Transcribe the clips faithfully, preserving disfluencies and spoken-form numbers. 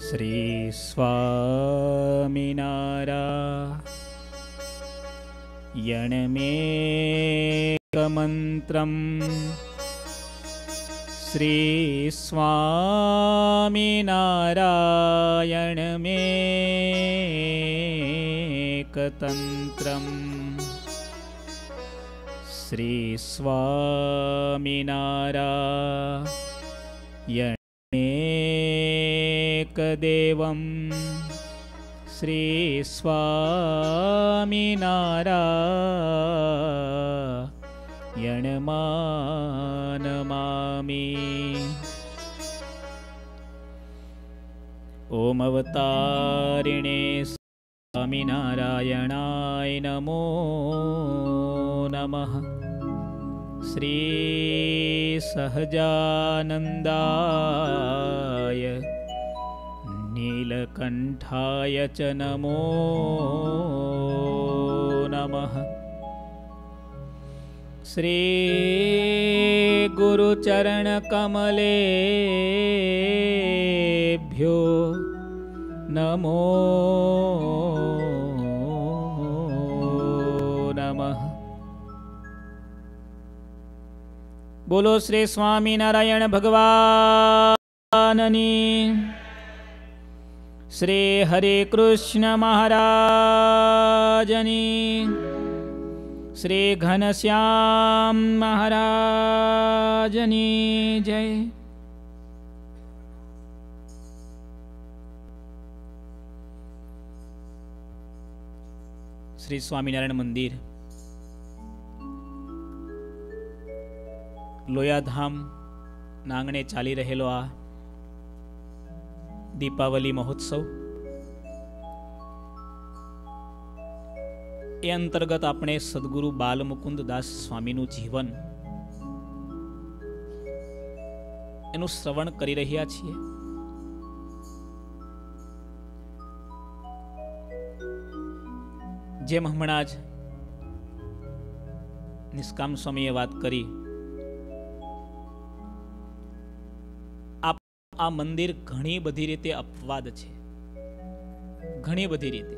श्री स्वामिनारायणमेकमन्त्रम् श्री स्वामिनारायणमेकतन्त्रम् श्री स्वामिनारायणमेकदेवम् श्री स्वामिनारायणमानमामि। ओम अवतारिणे स्वामिनारायणाय नमो नमः। श्री सहजानन्दाय नीलकण्ठाय च नमो नमः। श्री गुरुचरणकमलेभ्यो नमो नमः। बोलो श्री स्वामीनारायण भगवाननी। श्री हरे कृष्ण महाराजनी। श्री घनश्याम महाराजनी जय। श्री स्वामीनारायण मंदिर लोयाधाम नांगणे चाली रहेलो आ दीपावली महोत्सव ए अंतर्गत अपने सद्गुरु बालमुकुंद दास स्वामीनु जीवन एनु श्रवण करी रह्या छीए। जेम हमणाज निष्काम स्वामीए वात करी, आ मंदिर घणी बधी रीते अपवाद छे, घणी बधी रीते।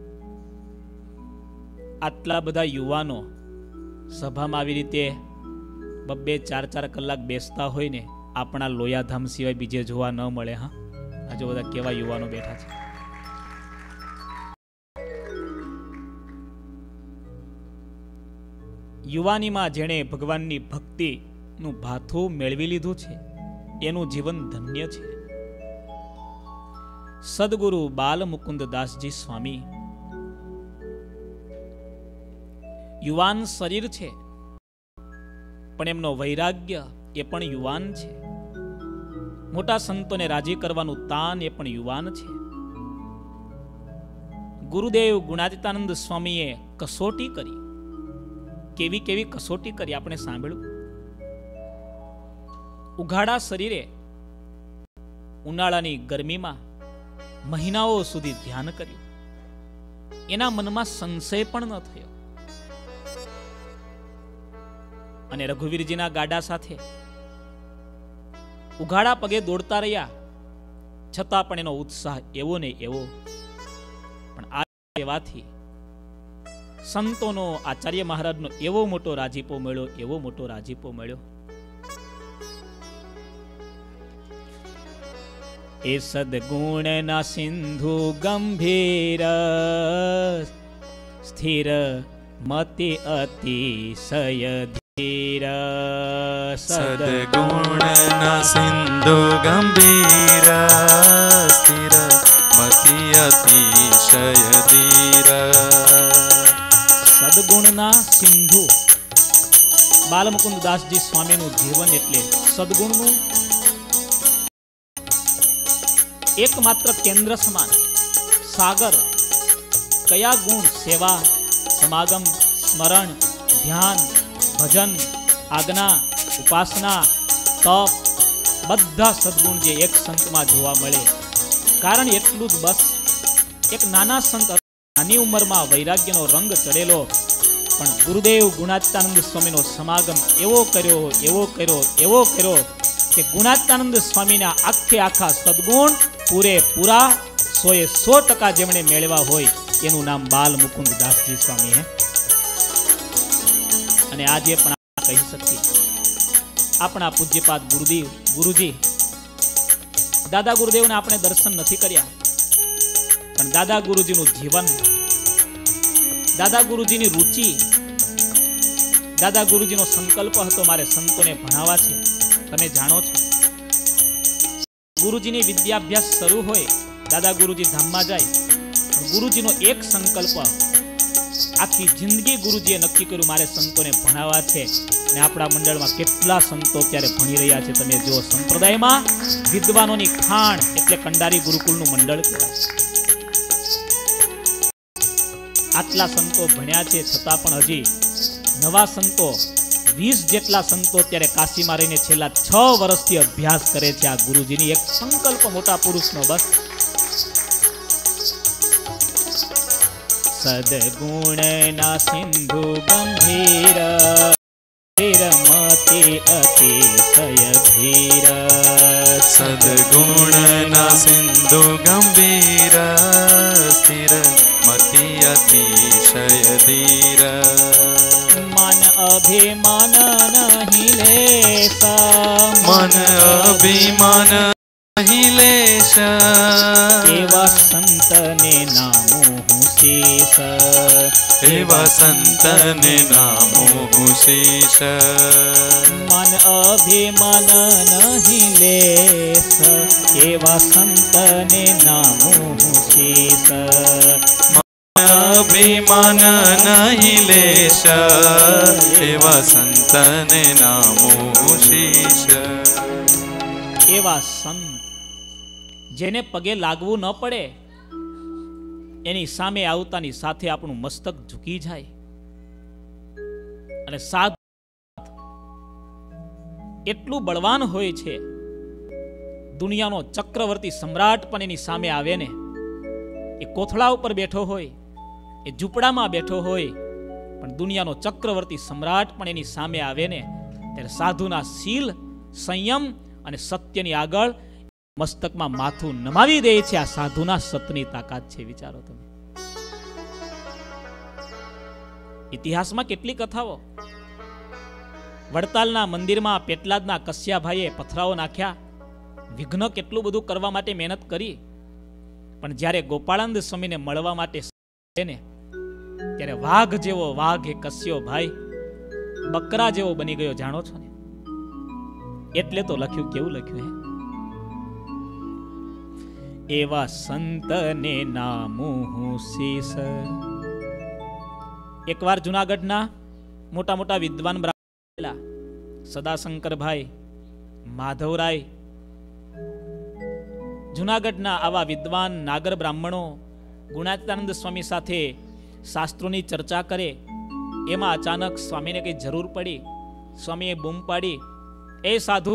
आटला बधा युवानो सभामां आवी रीते बब्बे चार चार कलाक बेसता होय ने आपणा लोयाधाम सिवाय बीजे जोवा न मळे। हां, आ जो बधा केवा युवानो बेठा छे। युवानीमां जेणे भगवाननी भक्तिनुं भाथुं मेळवी लीधुं छे एनु जीवन धन्य छे। सद्गुरु बालमुकुंद दासजी स्वामी युवान शरीर छे पण एमनो वैराग्य ए पण युवान छे। मोटा संतोने राजी करवानुं तान ए पण युवान छे। गुरुदेव गुणातीतानंद स्वामीए कसोटी करी, केवी केवी कसोटी करी आपणे सांभळ्युं। उघाड़ा शरीरे उनाळानी गरमीमां महीनाओ सुधी ध्यान कर्युं। एना मनमा संशय पण न थयो अने रघुवीरजीना गाडा साथे उघाड़ा पगे दौड़ता रह्या छतां पण एनो उत्साह एवो ने एवो। पण आ सेवाथी संतोनो आचार्य महाराजनो एवो मोटो राजीपो मळ्यो, एवो मोटो राजीपो मळ्यो। ए सद्गुण ना सिंधु गंभीर स्थिर मति अतिशय धीर। सद्गुण ना सिंधु गंभीर स्थिर मति अतिशय धीर। सद्गुण ना सिंधु बालमुकुंद दासजी स्वामीनु जीवन एटले सद्गुणनु एकमात्र केंद्र समान सागर। कया गुण? सेवा, समागम, स्मरण, ध्यान, भजन, आज्ञा, उपासना, तप, बधा सद्गुण जे एक संत में जोवा मळे। कारण एटलुं ज बस एक नाना संत नानी उमर में वैराग्यनो रंग चढ़ेलो पण गुरुदेव गुणातीतानंद स्वामीनो समागम एवो कर्यो एवो कर्यो एवो कर्यो કે ગુણાતીતાનંદ સ્વામીના આખે આખા સદગુણ પૂરેપૂરા સોએ સો ટકા જેમણે મેળવ્યા હોય એનું નામ બાલ મુકુંદ દાસજી સ્વામી હે. અને આજે પણ કહી શકીએ આપણા પૂજ્યપાદ ગુરુદેવ ગુરુજી દાદા ગુરુદેવને આપણે દર્શન નથી કર્યા, પણ દાદા ગુરુજીનું જીવન, દાદા ગુરુજીની રુચિ, દાદા ગુરુજીનો સંકલ્પ હતો મારે સંતોને ભણાવવા છે. તમે જાણો છો ગુરુજીની વિદ્યાભ્યાસ શરૂ હોય, દાદા ગુરુજી ધામમાં જાય, પણ ગુરુજીનો એક સંકલ્પ આખી જિંદગી ગુરુજીએ નક્કી કર્યું મારે સંતોને ભણાવવા છે. ને આપણા મંડળમાં કેટલા સંતો અત્યારે ભણી રહ્યા છે તમે જો. સંપ્રદાયમાં વિદ્વાનોની ખાણ એટલે કંડારી ગુરુકુળનું મંડળ કહેવાય. આટલા સંતો ભણ્યા છે છતાં પણ હજી નવા સંતો વીસ જેટલા સંતો અત્યારે કાશીમાં રહીને છેલ્લા છ વર્ષથી અભ્યાસ કરે છે આ ગુરુજીની એક સંકલ્પ મોટા પુરુષનો. બસ સદગુણના સિંધુ ગંભીર રમતે અતિશય ધીર. સદગુણના સિંધુ ગંભીર સ્થિર મતિ અતિશય ધીર. મન અભિમાન નહીં લેશા, મન અભિમાન નહીં લેશા. એવા સંતને નામો હું શીશ, એવા સંતને નામો હું શીશ. મન અભિમાન નહીં લેશ, એવા સંતને નામો હું શીશ. અભિમાન નહીં લેશ, એવા સંતને નામો હું શીશ. એવા સંત જેને પગે લાગવું ન પડે એની સામે આવતાની સાથે આપણું મસ્તક ઝૂકી જાય. અને સાધુ એટલું બળવાન હોય છે, દુનિયાનો ચક્રવર્તી સમ્રાટ પણ એની સામે આવે ને, એ કોથળા ઉપર બેઠો હોય, એ ઝૂંપડામાં બેઠો હોય, પણ દુનિયાનો ચક્રવર્તી સમ્રાટ પણ એની સામે આવે ને ત્યારે સાધુના શીલ, સંયમ અને સત્યની આગળ મસ્તકમાં માથું નમાવી દે છે. આ સાધુના સતની તાકાત છે. વિચારો તમે. ઇતિહાસમાં કેટલી કથાઓ. વડતાલના મંદિરમાં પેટલાદના કસ્યાભાઈએ પથરાઓ નાખ્યા, વિઘ્ન કેટલું બધું કરવા માટે મહેનત કરી, પણ જ્યારે ગોપાળાનંદ સ્વામીને મળવા માટે ને ત્યારે વાઘ જેવો વાઘ એ કસ્યો ભાઈ બકરા જેવો બની ગયો. જાણો છો ને, એટલે તો લખ્યું, કેવું લખ્યું હે, એવા સંતને નામું હું શીશ. એકવાર જુનાગઢના મોટા મોટા વિદ્વાન બ્રાહ્મણ સદાશંકરભાઈ, માધવરાય, જુનાગઢના આવા વિદ્વાન નાગર બ્રાહ્મણો ગુણાતીતાનંદ સ્વામી સાથે શાસ્ત્રોની ચર્ચા કરે. એમાં અચાનક સ્વામીને કઈ જરૂર પડી. સ્વામીએ બૂમ પાડી, એ સાધુ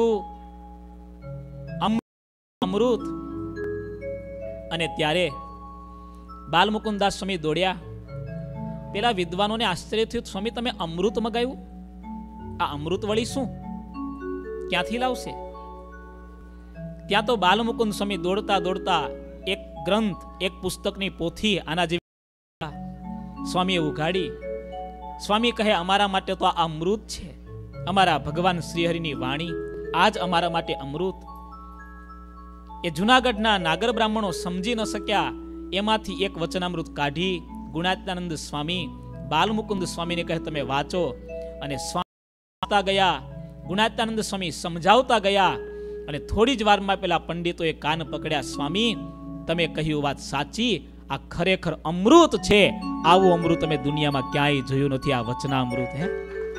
અમૃત. અને ત્યારે બાલમુકુદાસ સ્વામી દોડ્યા. પેલા વિદ્વાનોને આશ્ચર્ય થયું, સ્વામી તમે અમૃત મગાવ્યું? આ અમૃત વળી શું, ક્યાંથી લાવશે? ત્યાં તો બાલમુકુંદ સ્વામી દોડતા દોડતા એક ગ્રંથ, એક પુસ્તકની પોથી આના જેવી સ્વામીએ ઉઘાડી. સ્વામી કહે, અમારા માટે તો આ અમૃત છે, અમારા ભગવાન શ્રીહરિની વાણી, આજ અમારા માટે અમૃત. એ જુનાગઢના નાગર બ્રાહ્મણો સમજી ન શક્યા, એમાંથી એક વચનામૃત કાઢી ગુણાતીતાનંદ સ્વામી બાલમુકુંદ સ્વામીને કહે, તમે વાંચો. અને સ્વામી ગયા, ગુણાતીતાનંદ સ્વામી સમજાવતા ગયા, અને થોડી જ વારમાં પેલા પંડિતોએ કાન પકડ્યા, સ્વામી તમે કહ્યું વાત સાચી, આ ખરેખર અમૃત છે, આવું અમૃત અમે દુનિયામાં ક્યાંય જોયું નથી, આ વચનામૃત. હે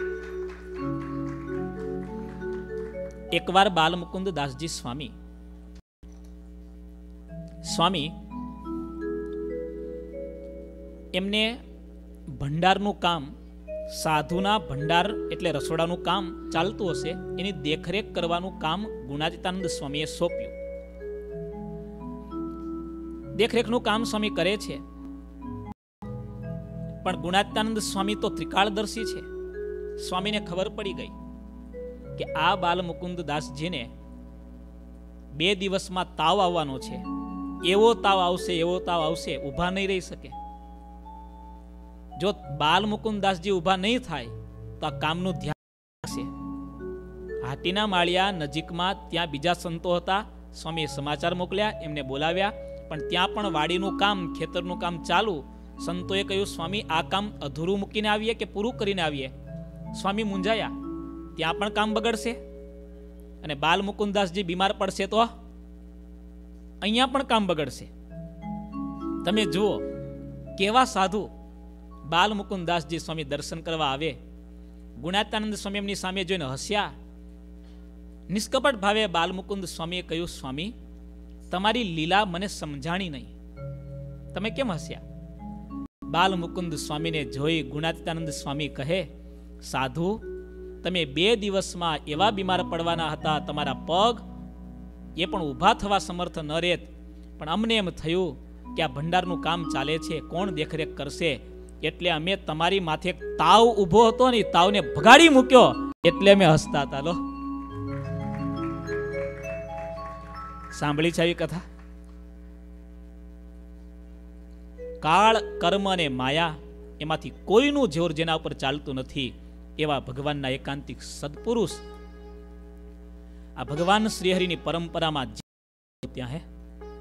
એકવાર બાલમુકુંદ દાસજી સ્વામી સ્વામી એમને ભંડારનું કામ, સાધુના ભંડાર એટલે રસોડાનું કામ ચાલતું હશે, એની દેખરેખ કરવાનું કામ ગુણાતીતાનંદ સ્વામીએ સોંપ્યું. દેખરેખનું કામ સ્વામી કરે છે, પણ ગુણાતીતાનંદ સ્વામી તો ત્રિકાળદર્શી છે. સ્વામીને ખબર પડી ગઈ કે આ બાલમુકુંદ દાસજીને બે દિવસમાં તાવ આવવાનો છે, એવો તાવ આવશે, એવો તાવ આવશે, ઊભા નહીં રહી શકે. જો બાલ મુકુંદાસજી ઊભા નહીં થાય તો આ કામનું ધ્યાન હશે. હાટીના માળિયા નજીકમાં ત્યાં બીજા સંતો હતા. સ્વામીએ સમાચાર મોકલ્યા, એમને બોલાવ્યા, પણ ત્યાં પણ વાડીનું કામ, ખેતરનું કામ ચાલુ. સંતોએ કહ્યું, સ્વામી આ કામ અધૂરું મૂકીને આવીએ કે પૂરું કરીને આવીએ? સ્વામી મૂંઝાયા, ત્યાં પણ કામ બગડશે અને બાલ મુકુંદાસજી બીમાર પડશે તો અહીંયા પણ કામ બગડશે. તમે જુઓ કેવા સાધુ બાલ મુકુંદાસજી સ્વામી દર્શન કરવા આવે. ગુણાત્યાનંદ સ્વામી એમની સામે જોઈને હસ્યા. નિષ્કપટ ભાવે બાલ મુકુંદ સ્વામીએ કહ્યું, સ્વામી તમારી લીલા મને સમજાણી નહીં, તમે કેમ હસ્યા? બાલ મુકુંદ સ્વામીને જોઈ ગુણાત્યાનંદ સ્વામી કહે, સાધુ તમે બે દિવસમાં એવા બીમાર પડવાના હતા, તમારા પગ એ પણ ઊભા થવા સમર્થ ન રહેત, પણ અમને એમ થયું કે આ ભંડારનું કામ ચાલે છે, કોણ દેખરેખ કરશે, એટલે અમે તમારી માથે તાવ ઊભો હતો ને તાવને ભગાડી મૂક્યો, એટલે અમે હસતા હતા. લો, સાંભળી છે આવી કથા? કાળ, કર્મ અને માયા એમાંથી કોઈનું જોર જેના ઉપર ચાલતું નથી એવા ભગવાનના એકાંતિક સદપુરુષ આ ભગવાન શ્રીહરિની પરંપરામાં ત્યાં હે.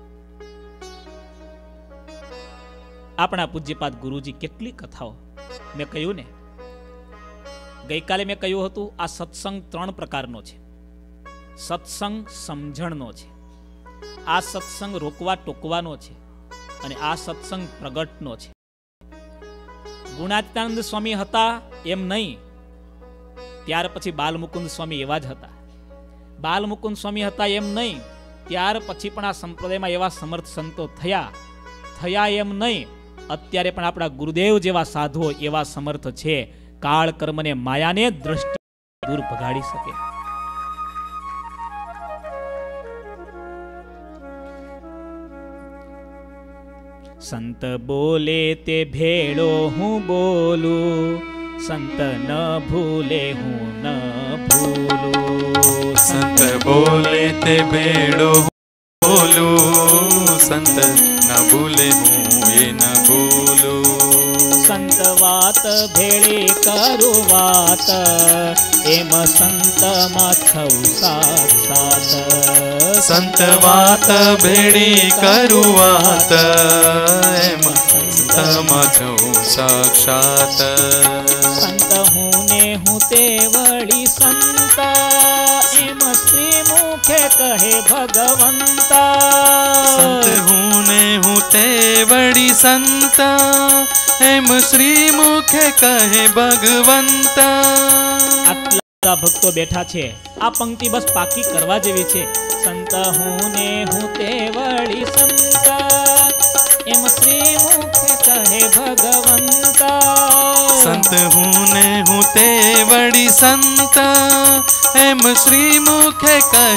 આપણા પૂજ્યપાદ ગુરુજી કેટલી કથાઓ, મેં કહ્યું ને ગઈકાલે મેં કહ્યું હતું, આ સત્સંગ ત્રણ પ્રકારનો છે. સત્સંગ સમજણનો છે, આ સત્સંગ રોકવા ટોકવાનો છે, અને આ સત્સંગ પ્રગટનો છે. ગુણાત્યાનંદ સ્વામી હતા એમ નહીં, ત્યાર પછી બાલ મુકુંદ સ્વામી એવા જ હતા. બાલ મુકુંદ સ્વામી હતા એમ નહીં, ત્યાર પછી પણ આ સંપ્રદાયમાં એવા સમર્થ સંતો થયા. થયા એમ નહીં, અત્યારે પણ આપણા ગુરુદેવ જેવા સાધુઓ એવા સમર્થ છે. કાળ, કર્મને, માયાને દ્રષ્ટિ દૂર ભગાડી શકે. સંત બોલે તે ભેળો હું બોલું, સંત ન ભૂલે હું ન ભૂલું. સંત બોલે તે ભેળો બોલું, સંત ન ભૂલે હું એ ન ભૂલું. સંત વાત ભેળે કરું વાત, એમ સંતમાં થવું સાક્ષાત. સંત વાત ભેળી કરું વાત, એમ સંતમાં થવું સાક્ષાત. સંત હું ને હું તે વળી સંત, એમ શ્રી મુખે કહે ભગવંતા. સંત હું ને હું તે વળી સંત, એમ શ્રી મુખે કહે ભગવંતા. આટલા ભક્તો બેઠા છે, આ પંક્તિ બસ પાકી કરવા જેવી છે. સંત હું ને હું તે વળી સંત, એમ શ્રી મુખે કહે ભગવંતા. સંત હું ને હું તે વળી સંત, એમ શ્રી મુખે કહે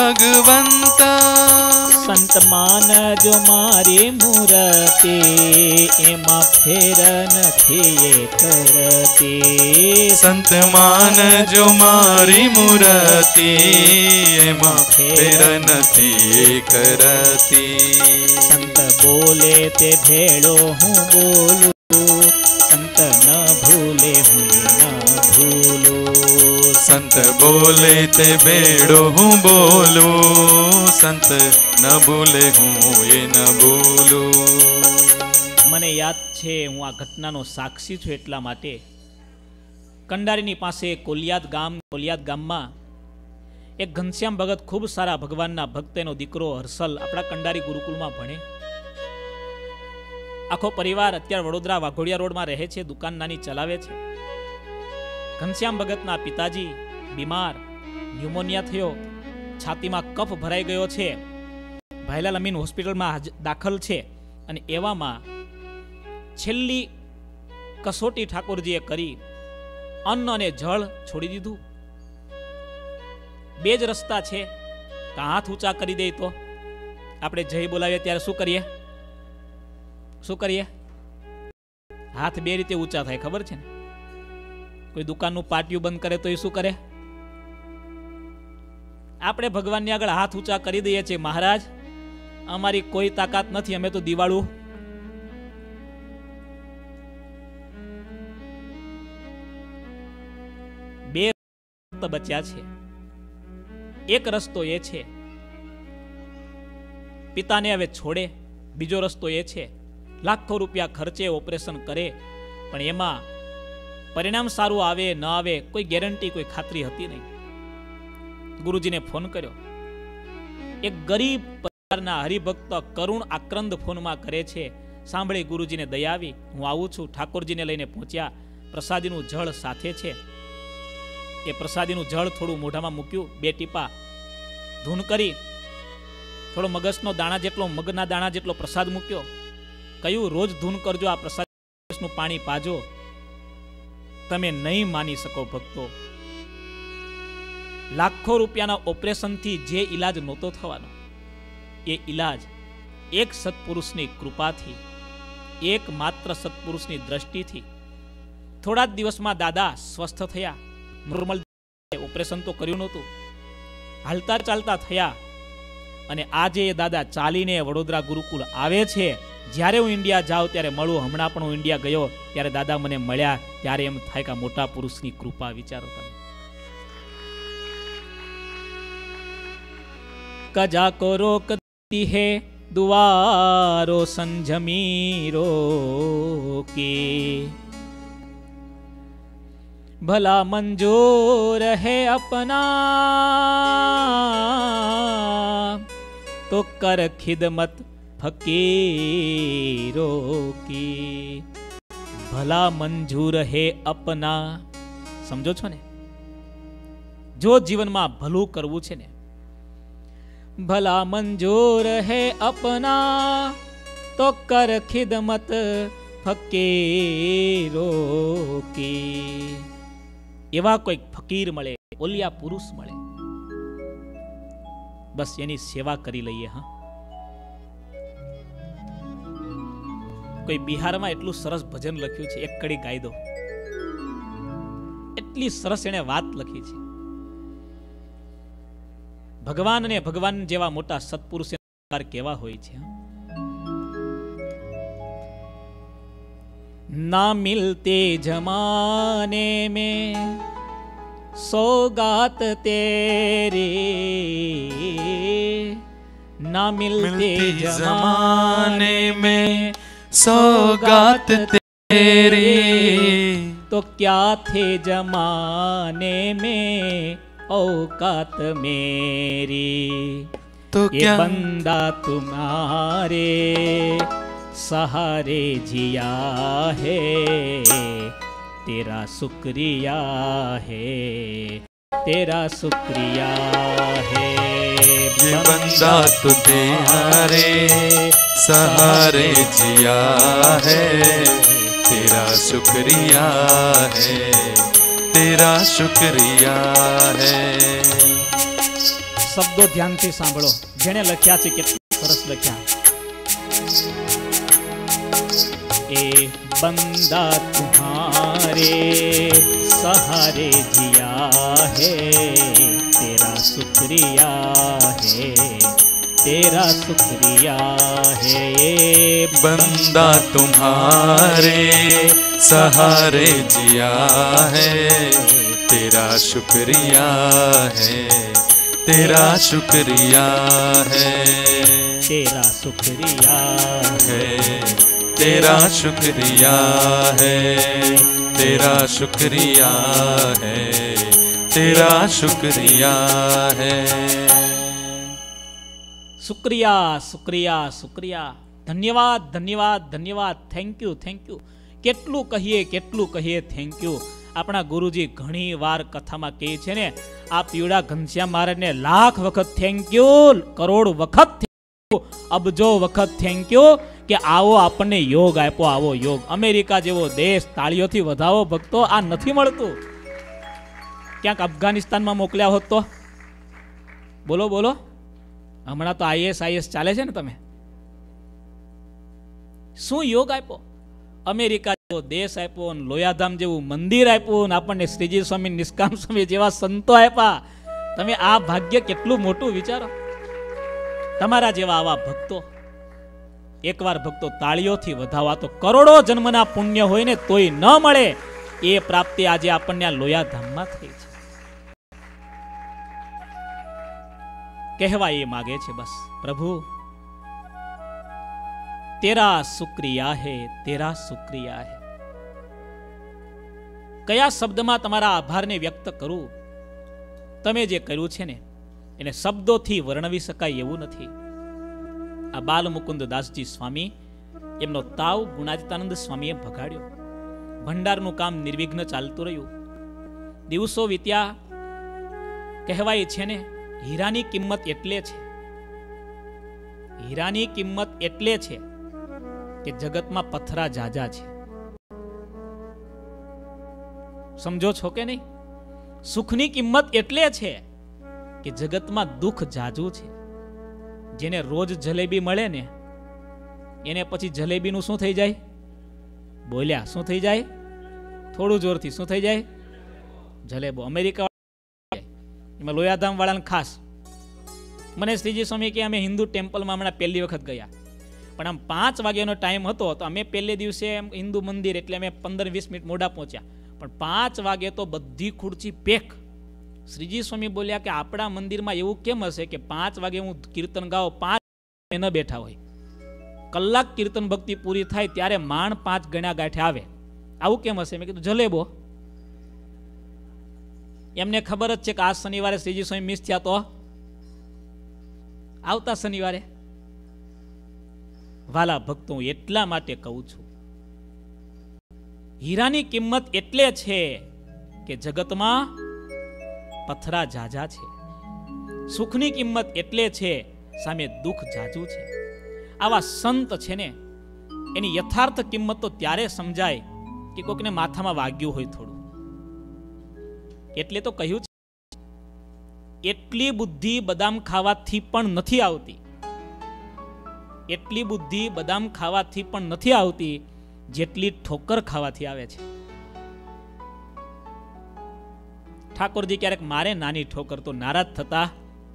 ભગવંતા. સંત માન જો મારી મૂર્તિ, એમાં ફેર નથી એ કરતી. સંત માન જો મારી મૂર્તિ, એમાં ફેર નથી કરતી. સંત બોલે તે ભેળો હું બોલું, સંત ન ભૂલે હું ન ભૂલું. સંત બોલે તે ભેળો હું બોલું, સંત ન ભૂલે હું એ ન ભૂલું. મને યાદ છે, હું આ ઘટનાનો સાક્ષી છું એટલા માટે. કંડારીની પાસે કોલિયાદ ગામ, કોલિયાદ ગામમાં એક ઘનશ્યામ ભગત, ખૂબ સારા ભગવાનના ભક્ત, એનો દીકરો હર્ષલ આપણા કંડારી ગુરુકુળમાં ભણે. આખો પરિવાર અત્યારે વડોદરા વાઘોડિયા રોડમાં રહે છે, દુકાન નાની ચલાવે છે. ઘનશ્યામ ભગતના પિતાજી બીમાર, ન્યુમોનિયા થયો, છાતીમાં કફ ભરાઈ ગયો છે, ભાઈલાલ અમીન હોસ્પિટલમાં દાખલ છે. અને એવામાં છેલ્લી કસોટી ઠાકોરજીએ કરી, અન્ન અને જળ છોડી દીધું. બે જ રસ્તા છે, હાથ ઊંચા કરી દે તો આપણે જય બોલાવીએ ત્યારે શું કરીએ? શું કરીએ? હાથ બે રીતે ઊંચા થાય, ખબર છે ને? કોઈ દુકાનનું પાટિયું બંધ કરે તો એ શું કરે? આપણે ભગવાનની આગળ હાથ ઊંચા કરી દઈએ છીએ, મહારાજ અમારી કોઈ તાકાત નથી, અમે તો દિવાળું. બે રસ્તા બચ્યા છે. એક રસ્તો એ છે પિતાને હવે છોડે, બીજો રસ્તો એ છે લાખો રૂપિયા ખર્ચે ઓપરેશન કરે, પણ એમાં પરિણામ સારું આવે ન આવે કોઈ ગેરંટી, કોઈ ખાતરી હતી નહીં. ગુરુજીને ફોન કર્યો. એક ગરીબ પરિવારના હરિભક્ત કરુણ આક્રંદ ફોનમાં કરે છે. સાંભળી ગુરુજીને દયા આવી. હું આવું છું. ઠાકોરજીને લઈને પહોંચ્યા. પ્રસાદીનું જળ સાથે છે. એ પ્રસાદીનું જળ થોડું મોઢામાં મૂક્યું, બે ટીપા ધૂન કરી, થોડો મગજનો દાણા જેટલો મગના દાણા જેટલો પ્રસાદ મૂક્યો. કયું રોજ ધૂન કરજો, આ પ્રસાદનું પાણી પાજો. તમે નહીં માની શકો ભક્તો, લાખો રૂપિયાના ઓપરેશનથી જે ઈલાજ નહોતો થવાનો, એ ઈલાજ એક સત્પુરુષની કૃપાથી, એક માત્ર સત્પુરુષની દ્રષ્ટિથી થોડા જ દિવસમાં દાદા સ્વસ્થ થયા. નોર્મલ ઓપરેશન તો કર્યું નહોતું, હાલતા ચાલતા થયા. અને આજે એ દાદા ચાલીને વડોદરા ગુરુકુળ આવે છે. જ્યારે હું ઇન્ડિયા જાઉં ત્યારે મળું. હમણાં પણ હું ઇન્ડિયા ગયો ત્યારે દાદા મને મળ્યા, ત્યારે એમ થાય કે મોટા પુરુષની કૃપા. વિચારો તમે. કજા કો રોકતી હે दुआरो संजमीरो के, भला मंजूर है अपना तो कर खिदमत फकीरों की. भला मंजूर है अपना. समझो छो ने, जो जीवन में भलू करवू छे ने, भला मंजूर है अपना तो कर खिदमत फकीरों की. एवा कोई फकीर मळे, ओलिया पुरुष मळे, बस एनी सेवा करी लईए. हाँ, कोई बिहार में एटलू सरस भजन लख्યું છે, એક કડી ગાઈ દો. એટલી સરસ એણે વાત લખી છે. ભગવાન ને ભગવાન જેવા મોટા સત્પુરુષ કેવા હોય છે. ना मिलते जमाने में सौगात तेरी, ना मिलते जमाने में सौगात तेरी, तो क्या थे जमाने में औकात मेरी. तो ये बंदा तुम्हारे सहारे जिया है, तेरा शुक्रिया है, तेरा शुक्रिया है. ये बंदा तुम्हारे सहारे जिया है, तेरा शुक्रिया है, तेरा शुक्रिया है. शब्दों ध्यान से सांभळो. जेने लख्या छे કેટલું સરસ લખ્યા. ए बंदा तुम्हारे सहारे जिया है, तेरा शुक्रिया है, तेरा शुक्रिया है. बंदा तुम्हारे सहारे जिया है, तेरा शुक्रिया है, तेरा शुक्रिया है, तेरा शुक्रिया है, तेरा शुक्रिया है, तेरा शुक्रिया है, तेरा शुक्रिया है. शुक्रिया शुक्रिया शुक्रिया. धन्यवाद धन्यवाद धन्यवाद. Thank you thank you. કેટલું કહીએ કેટલું કહીએ થેન્ક યુ. આપણા ગુરુજી ઘણી વાર કથામાં કહે છે ને, આ પીવડા ઘનશ્યામ મહારાજને લાખ વખત થેન્ક યુ, કરોડ વખત થેન્ક યુ, અબજો વખત થેન્ક યુ કે આવો આપણને યોગ આપ્યો, આવો યોગ. અમેરિકા જેવો દેશ તાળીઓથી વધાવો ભક્તો, આ નથી મળતું. ક્યાંક અફઘાનિસ્તાનમાં મોકલ્યા હોત તો બોલો બોલો. હમણાં તો આઈએસ આઈએસ ચાલે છે ને. તમે શું યોગ આપ્યો? અમેરિકા જેવો દેશ આપ્યો, લોયાધામ જેવું મંદિર આપ્યું, આપણને શ્રીજી સ્વામી, નિષ્કામ સ્વામી જેવા સંતો આપ્યા. તમે આ ભાગ્ય કેટલું મોટું વિચારો. તમારા જેવા આવા ભક્તો, એકવાર ભક્તો તાળીઓથી વધાવા તો કરોડો જન્મના પુણ્ય હોય ને તોય ન મળે એ પ્રાપ્તિ આજે આપણને આ લોયા ધામમાં થઈ છે. કહેવા એ માગે છે બસ, પ્રભુ તેરા શુક્રિયા હે, તેરા શુક્રિયા હે. કયા શબ્દમાં તમારા આભારને વ્યક્ત કરું? તમે જે કર્યું છે ને એને શબ્દોથી વર્ણવી શકાય એવું નથી. આ બાલ મુકુંદ દાસજી સ્વામી, એમનો તાવ ગુણાતીતાનંદ સ્વામીએ ભગાડ્યો. ભંડારનું કામ નિર્વિઘ્ન ચાલતું રહ્યું. દિવસો વીત્યા. કહેવાય છે ને, હીરાની કિંમત એટલે છે, હીરાની કિંમત એટલે છે કે જગતમાં પથરા જાજા છે. સમજો છો કે નહીં? સુખની કિંમત એટલે છે કે જગતમાં દુઃખ જાજુ છે. જેને રોજ જલેબી મળે ને એને પછી જલેબીનું શું થઈ જાય? બોલ્યા શું થઈ જાય? થોડું જોરથી શું થઈ જાય? જલેબો. અમેરિકા એમાં લોયાધામ વાળાને ખાસ મને શ્રીજી સ્વામી કે અમે હિન્દુ ટેમ્પલમાં હમણાં પહેલી વખત ગયા, પણ આમ પાંચ વાગ્યાનો ટાઈમ હતો તો અમે પહેલે દિવસે હિન્દુ મંદિર એટલે અમે પંદર વીસ મિનિટ મોડા પહોંચ્યા, પણ પાંચ વાગે તો બધી ખુરચી પેક. શ્રીજી સ્વામી બોલ્યા કે આપણા મંદિરમાં એવું કેમ હશે કે પાંચ વાગે હું કીર્તન ગાઉં, પાંચ ન બેઠા હોય, કલાક કીર્તન ભક્તિ પૂરી થાય ત્યારે માણ પાંચ ગણ્યા ગાંઠે આવે, આવું કેમ હશે? મેં કીધું જલેબો. એમને ખબર જ છે કે આ શનિવારે શ્રીજી સ્વામી મિસ થયા તો આવતા શનિવારે. વાલા ભક્તો, હું એટલા માટે કહું છું, હીરાની કિંમત એટલે છે કે જગતમાં પથરા જાજા છે. સુખની કિંમત એટલે છે સામે દુઃખ જાજુ છે. આવા સંત છે ને એની યથાર્થ કિંમત તો ત્યારે સમજાય કે કોકને માથામાં વાગ્યું હોય થોડું. એટલે તો કહ્યું છે, એટલી બુદ્ધિ બદામ ખાવાથી પણ નથી આવતી, એટલી બુદ્ધિ બદામ ખાવાથી પણ નથી આવતી જેટલી ઠોકર ખાવાથી આવે છે. ઠાકોરજી ક્યારેક મારે નાની ઠોકર તો નારાજ થતા.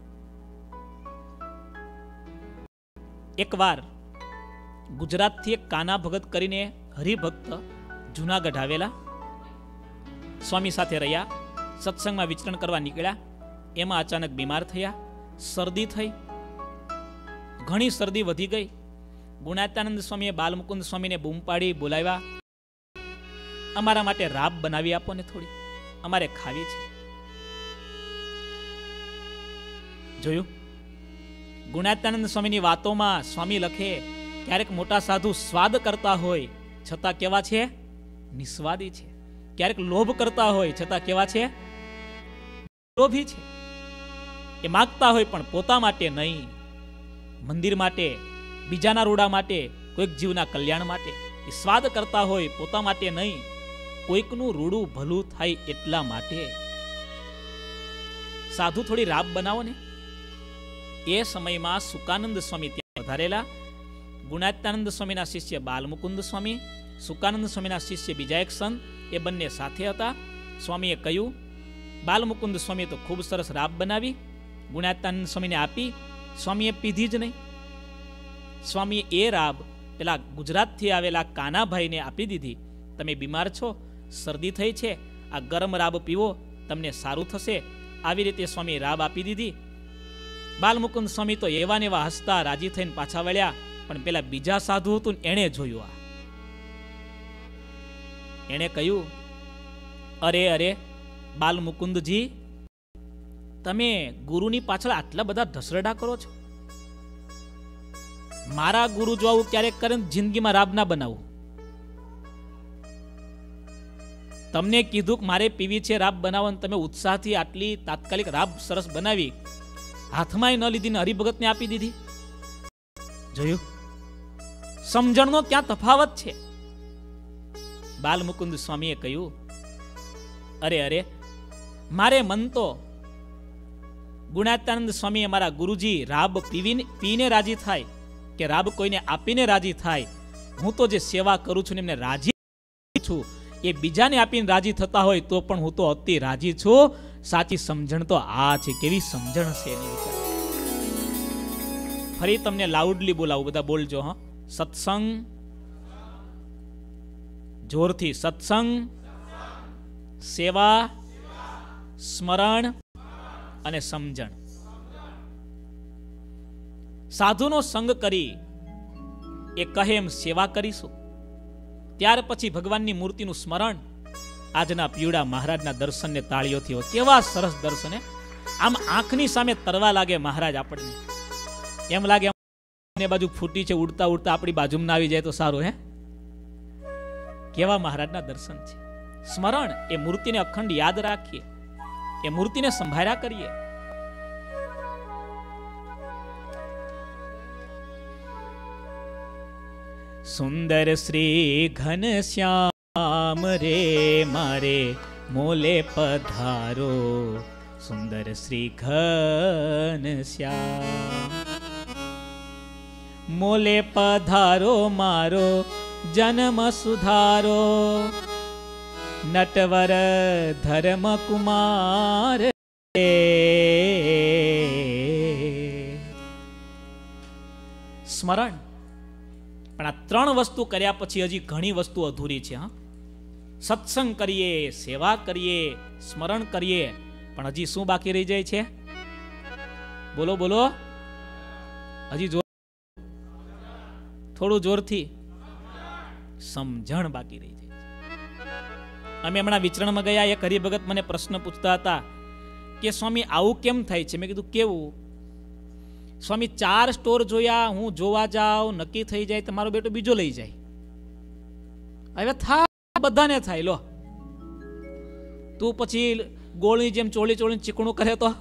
એકવાર ગુજરાતથી એક કાના ભગત કરીને હરિભક્ત જુનાગઢ આવેલા, સ્વામી સાથે રહ્યા, સત્સંગમાં વિચરણ કરવા નીકળ્યા. એમાં અચાનક બીમાર થયા, શરદી થઈ, ઘણી શરદી વધી ગઈ. ગુણાતીતાનંદ સ્વામીએ બાલમુકુંદ સ્વામીને બૂમ પાડી બોલાવ્યા, અમારા માટે રાબ બનાવી આપો ને થોડી, અમારે ખાવી છે. જોયું? ગુણાતીતાનંદ સ્વામીની વાતોમાં સ્વામી લખે, ક્યારેક મોટા સાધુ સ્વાદ કરતા હોય છતાં કેવા છે? નિસ્વાદી છે. ક્યારેક લોભ કરતા હોય છતાં કેવા છે? લોભી છે. એ માગતા હોય પણ પોતા માટે નહીં, મંદિર માટે, બીજાના રૂડા માટે, કોઈક જીવના કલ્યાણ માટે. એ સ્વાદ કરતા હોય પોતા માટે નહીં, કોઈકનું રૂડું ભલું થાય એટલા માટે. સાધુ થોડી રાબ બનાવો ને. એ સમયમાં સુકાનંદ સ્વામી ત્યાં વધારેલા. ગુણાતીતાનંદ સ્વામીના શિષ્ય બાલમુકુંદ સ્વામી, સુકાનંદ સ્વામીના શિષ્ય બીજા એક સંત, એ બંને સાથે હતા. સ્વામીએ કહ્યું, બાલમુકુંદ સ્વામીએ તો ખૂબ સરસ રાબ બનાવી, ગુણાતીતાનંદ સ્વામીને આપી. સ્વામીએ પીધી જ નહીં. સ્વામીએ એ રાબ પેલા ગુજરાતથી આવેલા કાનાભાઈને આપી દીધી. તમે બીમાર છો, શરદી થઈ છે, આ ગરમ રાબ પીવો, તમને સારું થશે. આવી રીતે સ્વામીએ રાબ આપી દીધી. બાલમુકુંદ સ્વામી તો એવા ને એવા હસતા રાજી થઈને પાછા વળ્યા. પણ પેલા બીજા સાધુ હતું એણે જોયું, આ એણે કહ્યું, અરે અરે બાલમુકુંદજી, તમે ગુરુની પાછળ આટલા બધા ઢસરડા કરો છો. મારા ગુરુ જો આવું ક્યારેક કરે જિંદગીમાં રાબ ના બનાવું. તમને કીધું કે મારે પીવી છે રાબ બનાવો, તમે ઉત્સાહથી આટલી તાત્કાલિક રાબ સરસ બનાવી, હાથમાં ન લીધી ને હરિભગતને આપી દીધી. જોયું? સમજણનો ક્યાં તફાવત છે? બાલમુકુંદ સ્વામીએ કહ્યું, અરે અરે મારે મન તો ગુણાતીતાનંદ સ્વામી અમારા ગુરુજી રાબ પીવીને પીને રાજી થાય કે રાબ કોઈને આપીને રાજી થાય. હું તો જે સેવા કરું છું ને એમને રાજી છું, એ બીજાને આપીને રાજી થતા હોય તો પણ હું તો અતિ રાજી છું. સાચી સમજણ તો આ છે. કેવી સમજણ હશે એની વિચાર. ફરી તમને લાઉડલી બોલાવું, બધા બોલજો. હા, સત્સંગ, જોરથી. સત્સંગ, સેવા, સ્મરણ અને સમજણ. સાધુનો સંગ કરી એ કહે એમ સેવા કરીશું. ત્યાર પછી ભગવાનની મૂર્તિનું સ્મરણ. આજના પીવડા મહારાજના દર્શનને તાળીઓથી હોય. કેવા સરસ દર્શન! આમ આંખની સામે તરવા લાગે મહારાજ આપણને. એમ લાગે બાજુ ફૂટી છે, ઉડતા ઉડતા આપણી બાજુમાં ના આવી જાય તો સારું. હે, કેવા મહારાજના દર્શન છે. સ્મરણ, એ મૂર્તિને અખંડ યાદ રાખીએ, એ મૂર્તિને સંભાળ્યા કરીએ. સુંદર શ્રી ઘનશ્યામ રે મારે મોલે પધારો. સુંદર શ્રી ઘનશ્યામ મોલે પધારો, મારો જન્મ સુધારો. નટવર ધર્મ કુમાર સ્મરણ. પણ આ ત્રણ વસ્તુ કર્યા પછી હજી ઘણી વસ્તુ અધૂરી છે. હા, સત્સંગ કરીએ, સેવા કરીએ, સ્મરણ કરીએ, પણ હજી શું બાકી રહી જાય છે? બોલો બોલો. હજી જોર, થોડું જોરથી. સમજણ બાકી રહી જાય. અમે હમણાં વિચરણમાં ગયા, એક હરિભગત મને પ્રશ્ન પૂછતા હતા કે સ્વામી આવું કેમ થાય છે? મેં કીધું કેવું? સ્વામી ચાર સ્ટોર જોયા, હું જોવા જાઉં, નક્કી થઈ જાય તો મારો બેટો બીજો લઈ જાય. હવે થાય, બધાને થાય. લો, તું પછી ગોળની જેમ ચોળી ચોળી ચીકણું કરે તો?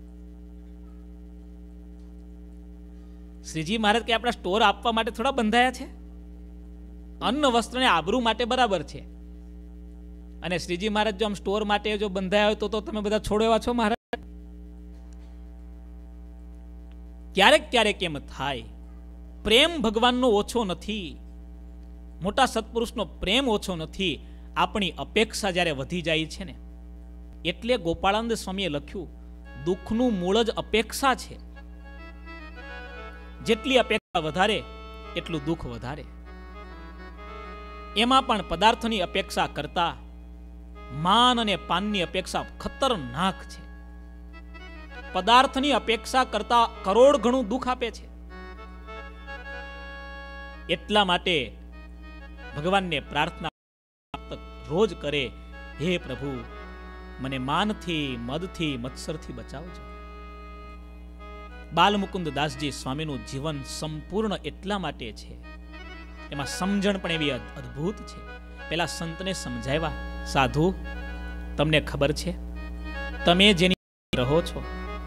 શ્રીજી મહારાજ કે આપણા સ્ટોર આપવા માટે થોડા બંધાયા છે? અન્ન વસ્ત્ર ને આબરૂ માટે બરાબર છે. અને શ્રીજી મહારાજ જો આમ સ્ટોર માટે જો બંધાયા હોય તો તો તમે બધા છોડો એવા છો મહારાજ? ક્યારેક ક્યારેક એમ થાય, પ્રેમ ભગવાનનો ઓછો નથી, મોટા સત્પુરુષનો પ્રેમ ઓછો નથી. આપણી અપેક્ષા જ્યારે વધી જાય છે ને, એટલે ગોપાળાનંદ સ્વામીએ લખ્યું, દુઃખનું મૂળ જ અપેક્ષા છે. જેટલી અપેક્ષા વધારે એટલું દુઃખ વધારે. એમાં પણ પદાર્થની અપેક્ષા કરતા માન અને પાનની અપેક્ષા ખતરનાક છે. પદાર્થની અપેક્ષા કરતા કરોડ ગણું દુઃખ આપે છે. એટલા માટે ભગવાનને પ્રાર્થના રોજ કરે, હે પ્રભુ મને માનથી, મદથી, મત્સરથી બચાવજો. બાલમુકુંદ દાસજી સ્વામીનું જીવન સંપૂર્ણ એટલા માટે છે, એમાં સમજણ પણ એવી અદ્ભુત છે. પેલા સંતને સમજાવ્યા, સાધુ તમને ખબર છે તમે જેની રહો છો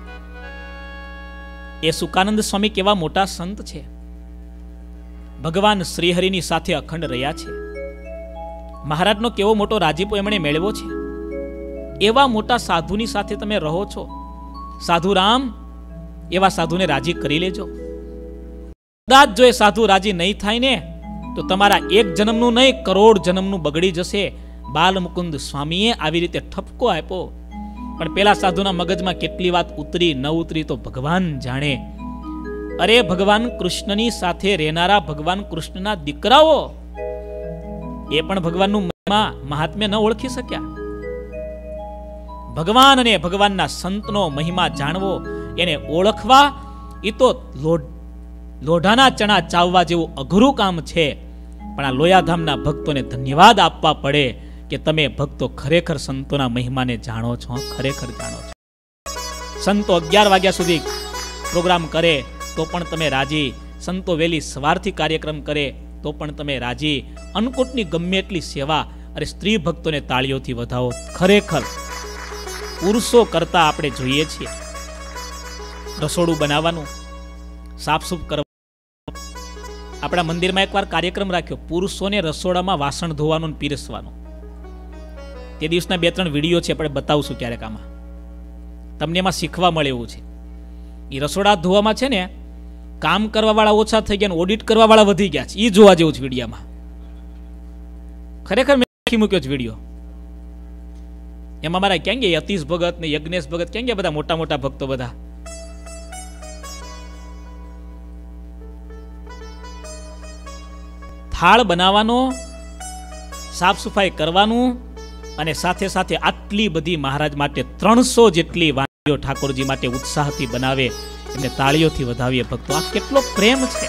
એ સુકાનંદ સ્વામી કેવા મોટા સંત છે. ભગવાન શ્રીહરિની સાથે અખંડ રહ્યા છે. મહારાજનો કેવો મોટો રાજીપો એમણે મેળવ્યો છે. એવા મોટા સાધુની સાથે તમે રહો છો. સાધુ રામ એવા સાધુને રાજી કરી લેજો. કદાચ જો એ સાધુ રાજી નહીં થાય ને તો તમારા એક જન્મનું નહીં, કરોડ જન્મનું બગડી જશે. બાલમુકુંદ સ્વામીએ આવી રીતે ઠપકો આપ્યો. પણ પેલા સાધુના મગજમાં કેટલી વાત ઉતરી ન ઉતરી તો ભગવાન જાણે. અરે ભગવાન કૃષ્ણની સાથે રહેનારા ભગવાન કૃષ્ણના દીકરાઓ એ પણ ભગવાનનું મહાત્મ્ય ન ઓળખી શક્યા. ભગવાન અને ભગવાનના સંતનો મહિમા જાણવો, એને ઓળખવા, એ તો લોઢાના ચણા ચાવવા જેવું અઘરું કામ છે. પણ આ લોયાધામના ભક્તોને ધન્યવાદ આપવા પડે કે તમે ભક્તો ખરેખર સંતોના મહિમાને જાણો છો, ખરેખર જાણો છો. સંતો અગિયાર વાગ્યા સુધી પ્રોગ્રામ કરે તો પણ તમે રાજી. સંતો વહેલી સવારથી કાર્યક્રમ કરે તો પણ તમે રાજી. અન્નકૂટની ગમે એટલી સેવા, અરે સ્ત્રી ભક્તોને તાળીઓથી વધાવો. ખરેખર પુરુષો કરતા આપણે જોઈએ છીએ રસોડું બનાવવાનું, સાફસૂફ કરવાનું. આપણા મંદિરમાં એકવાર કાર્યક્રમ રાખ્યો, પુરુષોને રસોડામાં વાસણ ધોવાનું પીરસવાનું. તે દિવસના બે ત્રણ વિડીયો છે, આપણે બતાવશું ક્યારેક. આમાં તમને એમાં શીખવા મળે એવું છે. એ રસોડા ધોવામાં છે ને કામ કરવા વાળા ઓછા થઈ ગયા, ઓડિટ કરવા વાળા વધી ગયા છે. એ જોવા જેવું છે વિડીયોમાં. ખરેખર મેં મૂક્યો છે વિડીયો. એમાં મારા ક્યાં ગયા યતીશ ભગત ને યજ્ઞેશ ભગત ક્યાં ગયા બધા મોટા મોટા ભક્તો બધા? થાળ બનાવવાનો, સાફ સફાઈ કરવાનું અને સાથે સાથે આટલી બધી મહારાજ માટે ત્રણસો જેટલી વાનગીઓ ઠાકોરજી માટે ઉત્સાહથી બનાવે, એમને તાળીઓથી વધાવીએ ભક્તો. આ કેટલો પ્રેમ છે!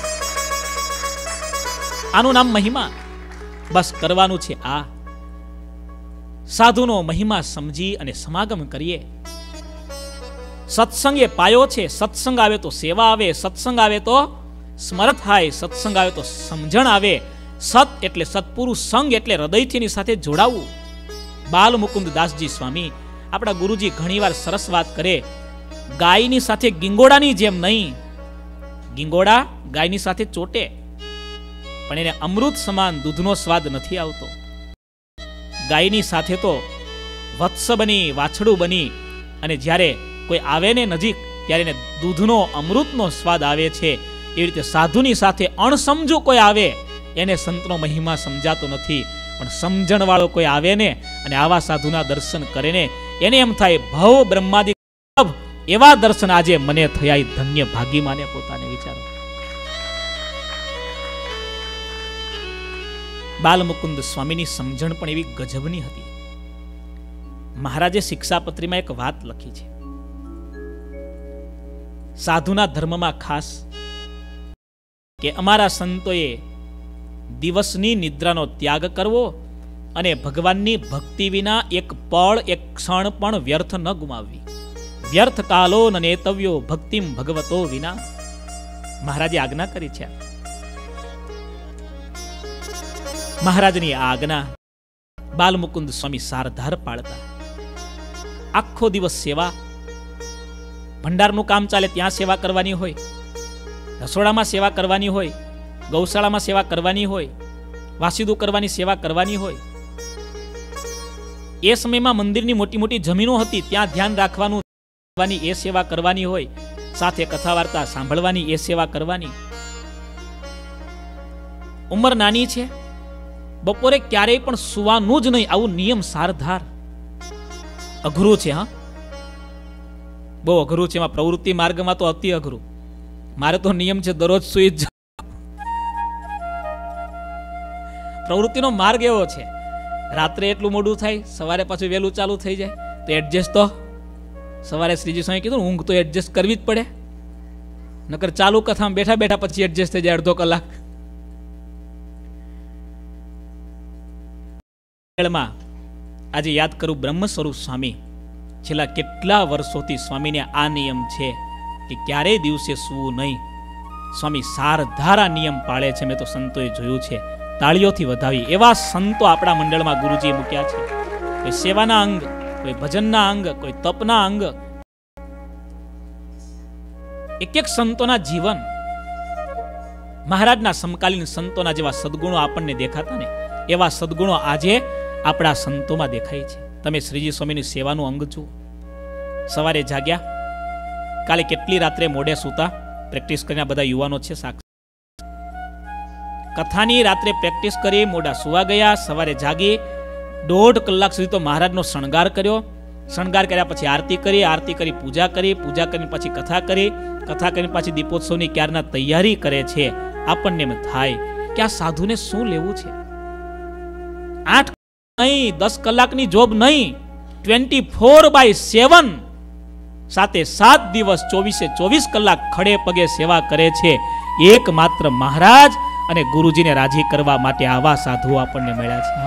આનું નામ મહિમા. બસ કરવાનું છે આ. સાધુનો મહિમા સમજી અને સમાગમ કરીએ. સત્સંગ એ પાયો છે. સત્સંગ આવે તો સેવા આવે, સત્સંગ આવે તો સ્મરણ થાય, સત્સંગ આવે તો સમજણ આવે. સત એટલે સત્પુરુષ, સંગ એટલે હૃદયથી એની સાથે જોડાવું. બાલ મુકુંદ દાસજી સ્વામી આપણા ગુરુજી ઘણીવાર સરસ વાત કરે, ગાયની સાથે ગીંગોડાની જેમ નહીં. ગીંગોડા ગાયની સાથે ચોટે પણ એને અમૃત સમાન દૂધનો સ્વાદ નથી આવતો. ગાયની સાથે તો વત્સ બની, વાછડું બની અને જ્યારે કોઈ આવે ને નજીક ત્યારે એને દૂધનો અમૃતનો સ્વાદ આવે છે. એવી રીતે સાધુની સાથે અણસમજુ કોઈ આવે એને સંતનો મહિમા સમજાતો નથી, પણ સમજણ વાળો કોઈ આવે ને અને આવા સાધુના દર્શન કરે ને એને એમ થાય ભવ બ્રહ્માદિ એવા દર્શન આજે મને થયા, ધન્ય ભાગી માને પોતાને. વિચારો, બાલમુકુંદ સ્વામીની સમજણ પણ એવી ગજબની હતી. મહારાજે શિક્ષાપત્રીમાં એક વાત લખી છે, સાધુના ધર્મમાં ખાસ કે અમારા સંતોએ દિવસની નિદ્રાનો ત્યાગ કરવો અને ભગવાનની ભક્તિ વિના એક પળ એક ક્ષણ પણ વ્યર્થ ન ગુમાવવી. વ્યર્થ કાલો ન નેતવ્યો ભક્તિમ ભગવતો વિના. મહારાજે આજ્ઞા કરી છે. મહારાજની આજ્ઞા બાલમુકુંદ સ્વામી સારધાર પાળતા. આખો દિવસ સેવા, ભંડારનું કામ ચાલે ત્યાં સેવા કરવાની હોય, રસોડામાં સેવા કરવાની હોય, ગૌશાળામાં સેવા કરવાની હોય, વાસીદુ કરવાની સેવા કરવાની હોય. એ સમયમાં મંદિરની મોટી મોટી જમીનો હતી, ત્યાં ધ્યાન રાખવાનું, એ સેવા કરવાની હોય, સાથે કથા વાર્તા સાંભળવાની, એ સેવા કરવાની. ઉંમર નાની છે, બપોરે ક્યારેય પણ સુવાનું જ નહીં, આવું નિયમ સારધાર. અઘરું છે, હા બહુ અઘરું છે. એમાં પ્રવૃત્તિ માર્ગમાં તો અતિ અઘરું. મારે તો નિયમ છે દરરોજ સુઈ જ. પ્રવૃત્તિનો માર્ગ એવો છે, રાત્રે એટલું મોડું થાય, સવારે પાછું વહેલું ચાલુ થઈ જાય તો એડજસ્ટ તો સવારે શ્રીજી સ્વામી કીધું ઊંઘ તો એડજસ્ટ કરવી જ પડે, નકર ચાલુ કથામાં બેઠા બેઠા પછી એડજસ્ટ થઈ જાય અડધો કલાક. આજે યાદ કરું બ્રહ્મ સ્વરૂપ સ્વામી, છેલ્લા કેટલા વર્ષોથી સ્વામીને આ નિયમ છે કે ક્યારેય દિવસે સૂવું નહીં. સ્વામી સારધારા નિયમ પાળે છે. મેં તો સંતોએ જોયું છે. તાળીઓથી વધાવી એવા સંતો આપણા મંડળમાં ગુરુજીએ મૂક્યા છે. કોઈ સેવાના અંગ, કોઈ ભજનના અંગ, કોઈ તપના અંગ. એક એક સંતોના જીવન, મહારાજના સમકાલીન સંતોના જેવા સદગુણો આપણને દેખાતા ને એવા સદગુણો આજે આપણા સંતોમાં દેખાય છે. તમે શ્રીજી સ્વામીની સેવાનું અંગ જુઓ. સવારે જાગ્યા, કાલે કેટલી રાત્રે મોડે સૂતા, પ્રેક્ટિસ કરીને બધા યુવાનો છે સાક્ષી. કથાની રાત્રે પ્રેક્ટિસ કરી, મોડા સુવા ગયા, સવારે જાગી, દોઢ કલાક સુધી તો મહારાજનો શણગાર કર્યો. શણગાર કર્યા પછી આરતી કરી, આરતી કરી પૂજા કરી, પૂજા કરીને પછી કથા કરી, કથા કરીને પાછી દીપોત્સવની ક્યારના તૈયારી કરે છે. આપણને એમ થાય કે આ સાધુને શું લેવું છે? આઠ નહીં, દસ કલાકની જોબ નહીં, ટ્વેન્ટી ફોર બાય સેવન સાતે સાત દિવસ ચોવીસે ચોવીસ કલાક ખડે પગે સેવા કરે છે. એક માત્ર મહારાજ અને ગુરુજીને રાજી કરવા માટે આવા સાધુઓ આપણને મળ્યા છે.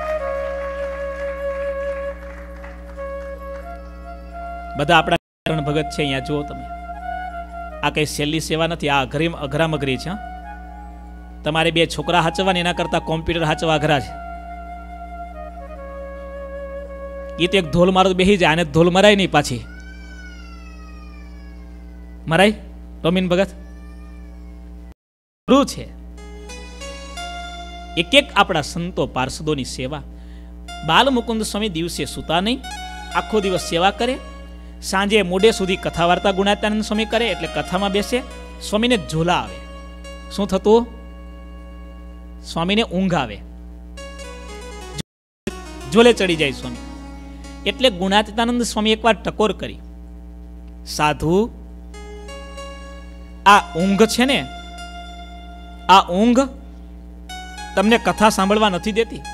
બધા આપણા ભગત છે. અહીંયા જુઓ તમે, આ કઈ સહેલી સેવા નથી. આ અઘરી અઘરામઘરી છે. તમારે બે છોકરા હાચવા એના કરતા કોમ્પ્યુટર હાચવા અઘરા છે. એ તો એક ધોલ મારો બેહી જાય, આને ધોલ મરાય નહીં પાછી. મરાય ટોમીન ભગત છે. એક એક આપણા સંતો પાર્ષદોની સેવા. બાલમુકુંદ સ્વામી દિવસે સુતા નહીં, આખો દિવસ સેવા કરે. સાંજે મોડે સુધી કથા વાર્તા ગુણાત્યાનંદ સ્વામી કરે, એટલે કથામાં બેસે. સ્વામીને ઝોલા આવે. શું થતું? સ્વામીને ઊંઘ આવે, ઝોલે ચડી જાય સ્વામી. એટલે ગુણાતીતાનંદ સ્વામી એકવાર ટકોર કરી, સાધુ આ ઊંઘ છે ને, આ ઊંઘ તમને કથા સાંભળવા નથી દેતી.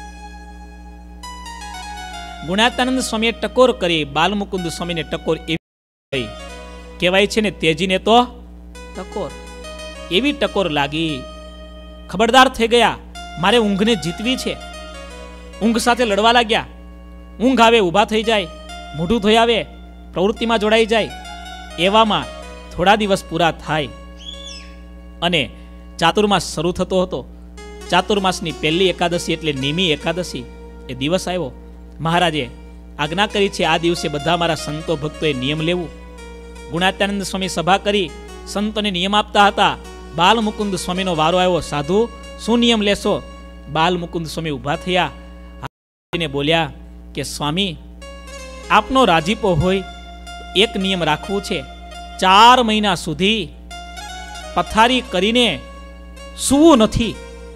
ગુણાતીતાનંદ સ્વામીએ ટકોર કરી. બાલમુકુંદ સ્વામીને ટકોર એવી કહેવાય છે ને, તેજીને તો ટકોર. એવી ટકોર લાગી, ખબરદાર થઈ ગયા, મારે ઊંઘને જીતવી છે. ઊંઘ સાથે લડવા લાગ્યા. ઊંઘ આવે ઊભા થઈ જાય, મોઢું ધોઈ આવે, પ્રવૃત્તિમાં જોડાઈ જાય. એવામાં થોડા દિવસ પૂરા થાય અને ચાતુર્માસ શરૂ થતો હતો. ચાતુર્માસની પહેલી એકાદશી એટલે નિમી એકાદશી એ દિવસ આવ્યો. મહારાજે આજ્ઞા કરી છે આ દિવસે બધા મારા સંતો ભક્તોએ નિયમ લેવું. ગુણાતીતાનંદ સ્વામી સભા કરી સંતોને નિયમ આપતા હતા. બાલમુકુંદ સ્વામીનો વારો આવ્યો. સાધુ શું નિયમ લેશો? બાલમુકુંદ સ્વામી ઊભા થયા, બોલ્યા કે સ્વામી આપનો રાજીપો હોય એક નિયમ રાખવું છે, ચાર મહિના સુધી પથારી કરીને સૂવું નથી.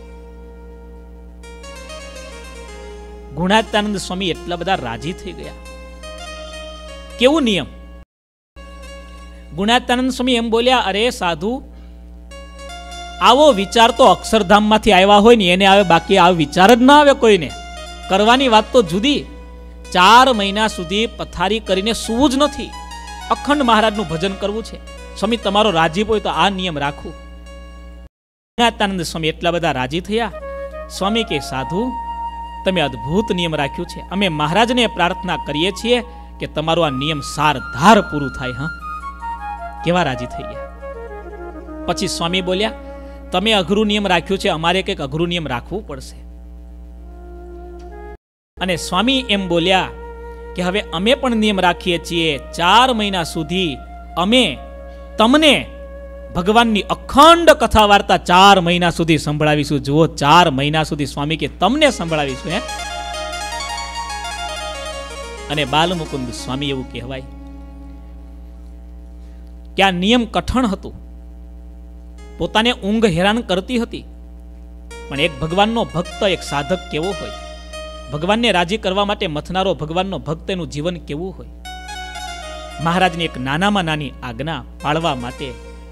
ગુણાતીતાનંદ સ્વામી એટલા બધા રાજી થઈ ગયા. કેવું નિયમ? ગુણાતીતાનંદ સ્વામી એમ બોલ્યા, અરે સાધુ આવો વિચાર તો અક્ષરધામમાંથી આવ્યા હોય ને એને આવે, બાકી આવો વિચાર જ ના આવે કોઈને. કરવાની વાત તો જુદી. ચાર મહિના સુધી પથારી કરીને સૂવું જ નથી, અખંડ મહારાજનું ભજન કરવું છે. સ્વામી તમારો રાજીપ હોય તો આ નિયમ રાખવું. ગુણાતીતાનંદ સ્વામી એટલા બધા રાજી થયા. સ્વામી કે સાધુ તમે અદ્ભુત નિયમ રાખ્યું છે, અમે મહારાજને પ્રાર્થના કરીએ છીએ કે તમારો આ નિયમ સારધાર પૂરું થાય. હા, કેવા રાજી થઈ ગયા. પછી સ્વામી બોલ્યા, તમે અઘરું નિયમ રાખ્યું છે, અમારે કંઈક અઘરું નિયમ રાખવું પડશે. અને સ્વામી એમ બોલ્યા કે હવે અમે પણ નિયમ રાખીએ છીએ, ચાર મહિના સુધી અમે તમને ભગવાનની અખંડ કથા વાર્તા ચાર મહિના સુધી સંભળાવીશું. જુઓ, ચાર મહિના સુધી સ્વામી કે તમને સંભળાવીશું. હે અને બાલમુકુંદ સ્વામી એવું કહેવાય કે આ નિયમ કઠણ હતું, પોતાને ઊંઘ હેરાન કરતી હતી, પણ એક ભગવાનનો ભક્ત, એક સાધક કેવો હોય, ભગવાનને રાજી કરવા માટે મથનારો ભગવાનનો ભક્ત એનું જીવન કેવું હોય. મહારાજની એક નાનામાં નાની આજ્ઞા પાળવા માટે,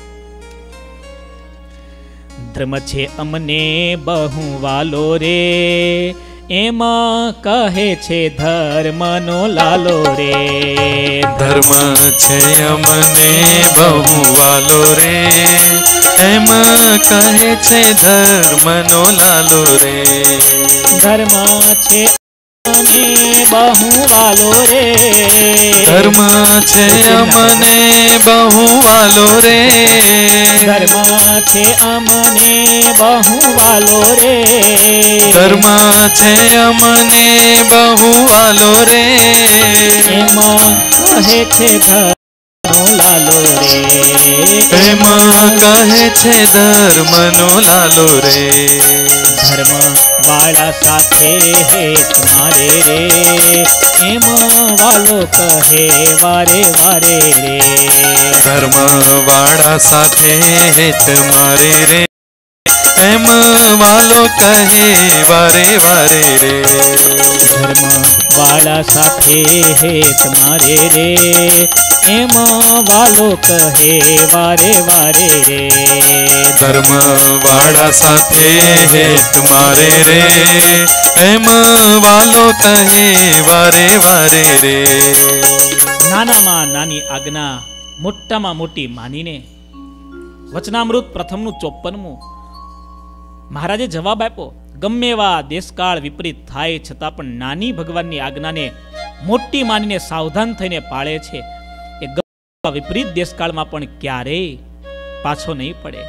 ધર્મ છે અમને બહુ વાલો રે, એમાં કહે છે ધર્મનો લાલો રે. ધર્મ છે અમને બહુ વાલો રે, એમાં કહે છે ધર્મનો લાલો રે. ધર્મ છે અમને બહુ વાલો રે, ધર્મ છે અમને બહુ વાલો રે. ધર્મ છે અમને બહુ વાલો રે. ધર્મ છે અમને બહુ વાલો રે. એમાં કહે છે ધર્મનો લાલો રે. એમાં કહે છે ધર્મનો લાલો રે. ધર્મ વાળા સાથે હેત મારે રે, એમાં વાલો કહે વારે વારે રે. ધર્મ વાળા સાથે હેત મારે રે, એમ વાલો કહે વારે વારે રે. ધર્મ વાળા સાથે હેત મારે રે, એમાં વાલો કહે વારે વારે રે. ધર્મ વાળા સાથે હેત મારે રે, એમ વાલો કહે વારે વારે રે. નાનામાં નાની આજ્ઞા મોટામાં મોટી માનીને વચનામૃત પ્રથમનું ચોપ્પનમું મહારાજે જવાબ આપ્યો. ગમે એવા દેશકાળ વિપરીત થાય છતાં પણ નાની ભગવાનની આજ્ઞાને મોટી માનીને સાવધાન થઈને પાળે છે, એ વિપરીત દેશકાળમાં પણ ક્યારેય પાછો નહીં પડે.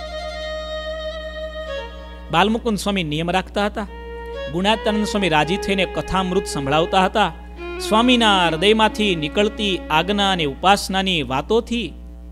બાલમુકુંદ સ્વામી નિયમ રાખતા હતા. ગુણાતીતાનંદ સ્વામી રાજી થઈને કથામૃત સંભળાવતા હતા. સ્વામીના હૃદયમાંથી નીકળતી આજ્ઞા અને ઉપાસનાની વાતોથી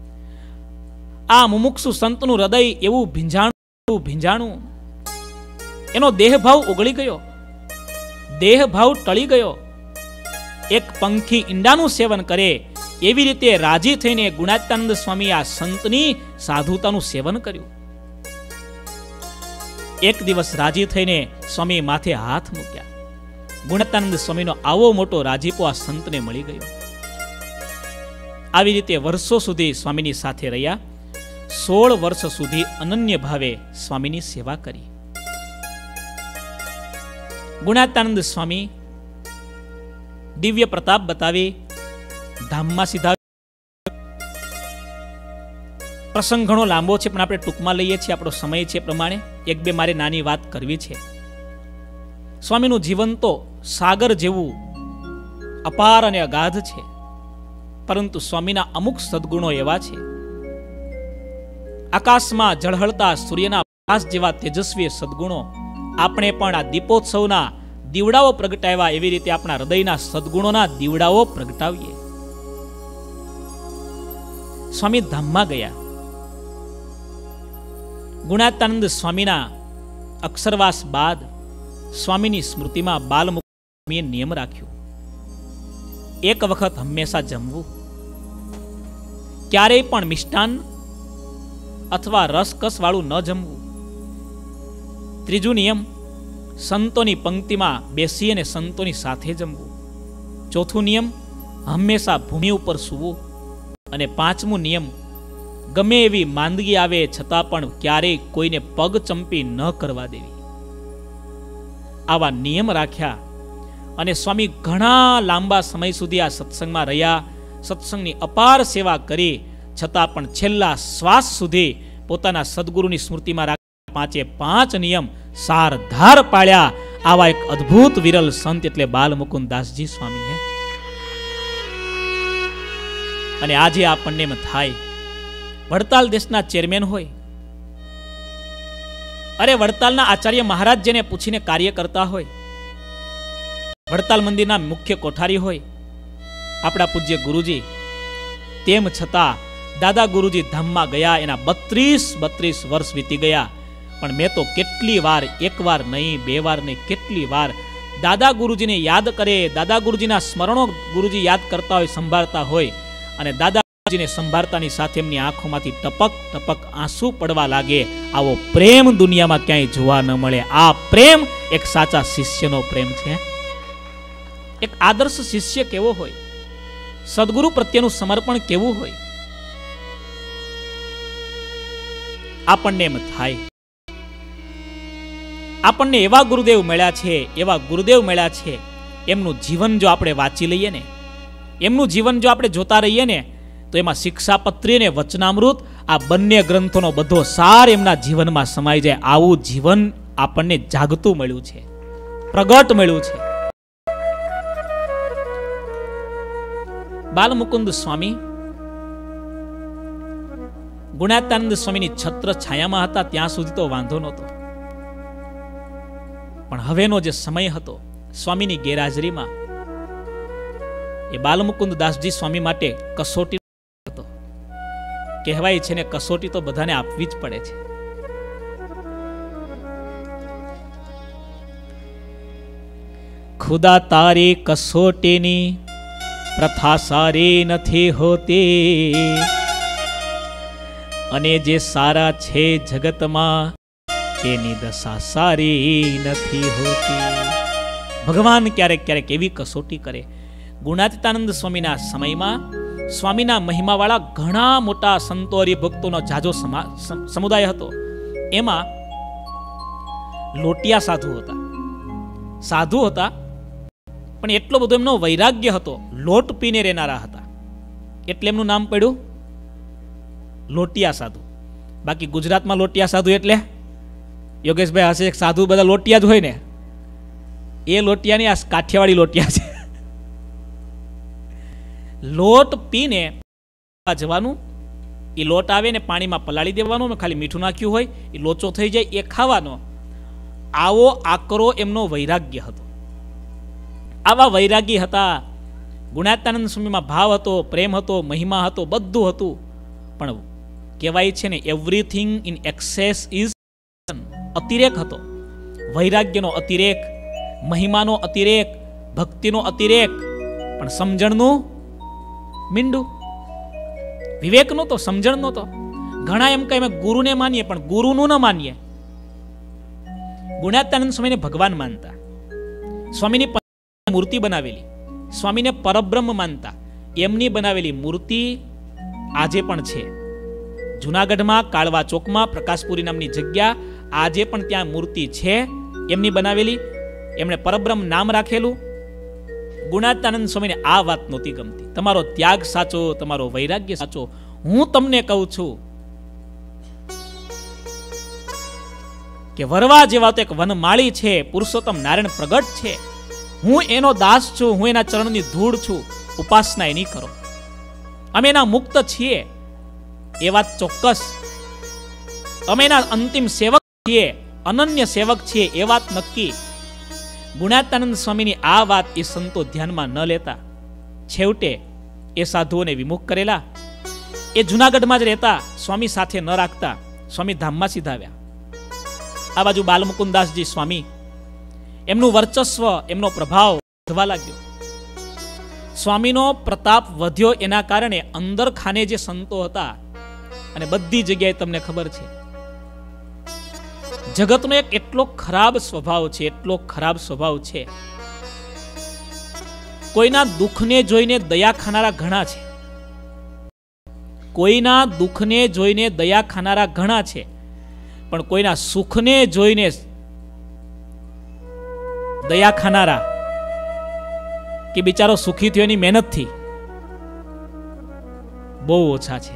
આ મુમુક્ષુ સંતનું હૃદય એવું ભીંજાણું ભીંજાણું એનો દેહભાવ ઓગળી ગયો, દેહભાવ ટળી ગયો. એક પંખી ઈંડાનું સેવન કરે એવી રીતે રાજી થઈને ગુણાતીતાનંદ સ્વામી આ સંતની સાધુતાનું સેવન કર્યું. એક દિવસ રાજી થઈને સ્વામી માથે હાથ મૂક્યા. ગુણાતીતાનંદ સ્વામીનો આવો મોટો રાજીપો આ સંતને મળી ગયો. આવી રીતે વર્ષો સુધી સ્વામીની સાથે રહ્યા. સોળ વર્ષ સુધી અનન્ય ભાવે સ્વામીની સેવા કરી. ગુણાતીતાનંદ સ્વામી દિવ્ય પ્રતાપ બતાવી ધામમાં સીધા. પ્રસંગ ઘણો લાંબો છે, પણ આપણે ટૂંકમાં લઈએ છીએ. આપણો સમય છે પ્રમાણે એક બે મારે નાની વાત કરવી છે. સ્વામીનું જીવન તો સાગર જેવું અપાર અને અગાધ છે, પરંતુ સ્વામીના અમુક સદગુણો એવા છે. આકાશમાં ઝળહળતા સૂર્યના પ્રકાશ જેવા તેજસ્વી સદગુણો આપણે પણ આ દીપોત્સવના દીવડાઓ પ્રગટાવ્યા એવી રીતે આપણા હૃદયના સદગુણોના દીવડાઓ પ્રગટાવીએ. સ્વામી ધામમાં ગયા. ગુણાતીતાનંદ સ્વામીના અક્ષરવાસ બાદ સ્વામીની સ્મૃતિમાં બાલમુકુંદે નિયમ રાખ્યો, એક વખત હંમેશા જમવું, ક્યારેય પણ મિષ્ટાન અથવા રસકસ વાળું ન જમવું. ત્રીજું નિયમ, સંતોની પંક્તિમાં બેસી અને સંતોની સાથે જમવું. ચોથું નિયમ, હંમેશા ભૂમિ ઉપર સૂવું. અને પાંચમું નિયમ, ગમે એવી માંદગી આવે છતાં પણ ક્યારેય કોઈને પગ ચંપી ન કરવા દેવી. આવા નિયમ રાખ્યા અને સ્વામી ઘણા લાંબા સમય સુધી આ સત્સંગમાં રહ્યા. સત્સંગની અપાર સેવા કરી છતાં પણ છેલ્લા શ્વાસ સુધી પોતાના સદગુરુની સ્મૃતિમાં રાખી પાંચે પાંચ નિયમ સારધાર પાળ્યા. આવા એક અદ્ભુત વિરલ સંત એટલે બાલમુકુંદ દાસજી સ્વામી હે. અને આજે આપણને એમ થાય વડતાલ દેશના ચેરમેન હોય, અરે વડતાલના આચાર્ય મહારાજ જેને પૂછીને કાર્ય કરતા હોય, વડતાલ મંદિરના મુખ્ય કોઠારી હોય આપણા પૂજ્ય ગુરુજી, તેમ છતાં દાદા ગુરુજી ધામમાં ગયા. એના બત્રીસ બત્રીસ વર્ષ વીતી ગયા, પણ મેં તો કેટલી વાર, એક વાર નહીં, બે વાર નહીં, કેટલી વાર દાદા ગુરુજીને યાદ કરે, દાદા ગુરુજીના સ્મરણો ગુરુજી યાદ કરતા હોય, સંભાળતા હોય, અને દાદા ગુરુજીને સંભાળતાની સાથે એમની આંખોમાંથી ટપક ટપક આંસુ પડવા લાગે. આવો પ્રેમ દુનિયામાં ક્યાંય જોવા ન મળે. આ પ્રેમ એક સાચા શિષ્યનો પ્રેમ છે. એક આદર્શ શિષ્ય કેવો હોય, સદગુરુ પ્રત્યેનું સમર્પણ કેવું હોય, આપણને એમ થાય આપણને એવા ગુરુદેવ મળ્યા છે, એવા ગુરુદેવ મળ્યા છે, એમનું જીવન જો આપણે વાંચી લઈએ ને, એમનું જીવન જો આપણે જોતા રહીએ ને, તો એમાં શિક્ષાપત્રી અને વચનામૃત આ બંને ગ્રંથોનો બધો સાર એમના જીવનમાં સમાઈ જાય. આવું જીવન આપણને જાગતું મળ્યું છે, પ્રગટ મળ્યું છે. બાલમુકુંદ સ્વામી ગુણાતીતાનંદ સ્વામીની છત્ર છાયામાં હતા ત્યાં સુધી તો વાંધો નહોતો, પણ હવેનો જે સમય હતો સ્વામીની ગેરહાજરીમાં, એ બાલમુકુંદ દાસજી સ્વામી માટે કસોટી હતો. કહેવાય છે ને, કસોટી તો બધાને આપવી જ પડે છે. ખુદા તારી કસોટીની પ્રથા સારી નથી હોતી, અને જે સારા છે જગતમાં તેની દશા સારી નથી હોતી. ભગવાન ક્યારેક ક્યારેક એવી કસોટી કરે. ગુણાતીતાનંદ સ્વામીના સમયમાં સ્વામીના મહિમાવાળા ઘણા મોટા સંતો હરિભક્તોનો જાજો સમુદાય હતો. એમાં લોટિયા સાધુ હતા. સાધુ હતા, પણ એટલો બધો એમનો વૈરાગ્ય હતો, લોટ પીને રહેનારા હતા, એટલે એમનું નામ પડ્યું લોટિયા સાધુ. બાકી ગુજરાતમાં લોટિયા સાધુ એટલે યોગેશભાઈ હશે, એક સાધુ બધા લોટિયા જ હોય ને, એ લોટિયાની આ કાઠિયાવાડી લોટિયા છે. લોટ પીને જવાનું, એ લોટ આવે ને પાણીમાં પલાળી દેવાનો, ખાલી મીઠું નાખ્યું હોય, એ લોચો થઈ જાય, એ ખાવાનો. આવો આકરો એમનો વૈરાગ્ય હતો. આવા વૈરાગી હતા. ગુણાતીતાનંદ સ્વામીમાં ભાવ હતો, પ્રેમ હતો, મહિમા હતો, બધું હતું. પણ કહેવાય છે ને, એવરીથિંગ ઇન એક્સેસ ઇઝ, અતિરેક હતો. વૈરાગ્યનો અતિરેક, મહિમાનો અતિરેક, ભક્તિનો અતિરેક, પણ સમજણનું મીંડું. વિવેકનો તો, સમજણનો તો. ઘણા એમ કહે અમે ગુરુને માનીએ, પણ ગુરુનું ન માનીએ. ગુણાતીતાનંદ સ્વામીને ભગવાન માનતા. સ્વામીની મૂર્તિ બનાવેલી, સ્વામીને પરબ્રહ્મ માનતા એમની બનાવેલી મૂર્તિ આજે પણ છે. જુનાગઢમાં કાળવા ચોકમાં પ્રકાશપુરી નામની જગ્યા આજે પણ ત્યાં મૂર્તિ છે એમની બનાવેલી. એમણે પરબ્રહ્મ નામ રાખેલું. ગુણાતીતાનંદ સ્વામીને આ વાત નહોતી ગમતી. તમારો ત્યાગ સાચો, તમારો વૈરાગ્ય સાચો. હું તમને કહું છું કે વરવા જેવા તો એક વનમાળી છે, પુરુષોત્તમ નારાયણ પ્રગટ છે. હું એનો દાસ છું, હું એના ચરણની ધૂળ છું. ઉપાસના એની કરો. અમે એના મુક્ત છીએ એ વાત ચોક્કસ. અમે એના અંતિમ સેવક છીએ, અનન્ય સેવક છીએ એ વાત નક્કી. ગુણાતીતાનંદ સ્વામીની આ વાત એ સંતો ધ્યાનમાં ન લેતા છેવટે એ સાધુઓને વિમુખ કરેલા. એ જુનાગઢમાં જ રહેતા, સ્વામી સાથે ન રાખતા, સ્વામી ધામમાં સીધા આવ્યા. આ બાજુ બાલમુકુદાસજી સ્વામી, એમનું વર્ચસ્વ, એમનો પ્રભાવ વધવા લાગ્યો. સ્વામીનો પ્રતાપ વધ્યો એના કારણે અંદર ખાને જે સંતો હતા, અને બધી જગ્યાએ તમને ખબર છે જગતનો એક એટલો ખરાબ સ્વભાવ છે, એટલો ખરાબ સ્વભાવ છે. કોઈના દુઃખને જોઈને દયા ખાનારા ઘણા છે. કોઈના દુઃખને જોઈને દયા ખાનારા ઘણા છે, પણ કોઈના સુખને જોઈને દયા ખાનારા કે બિચારો સુખી થયો એની મહેનતથી બહુ ઓછા છે.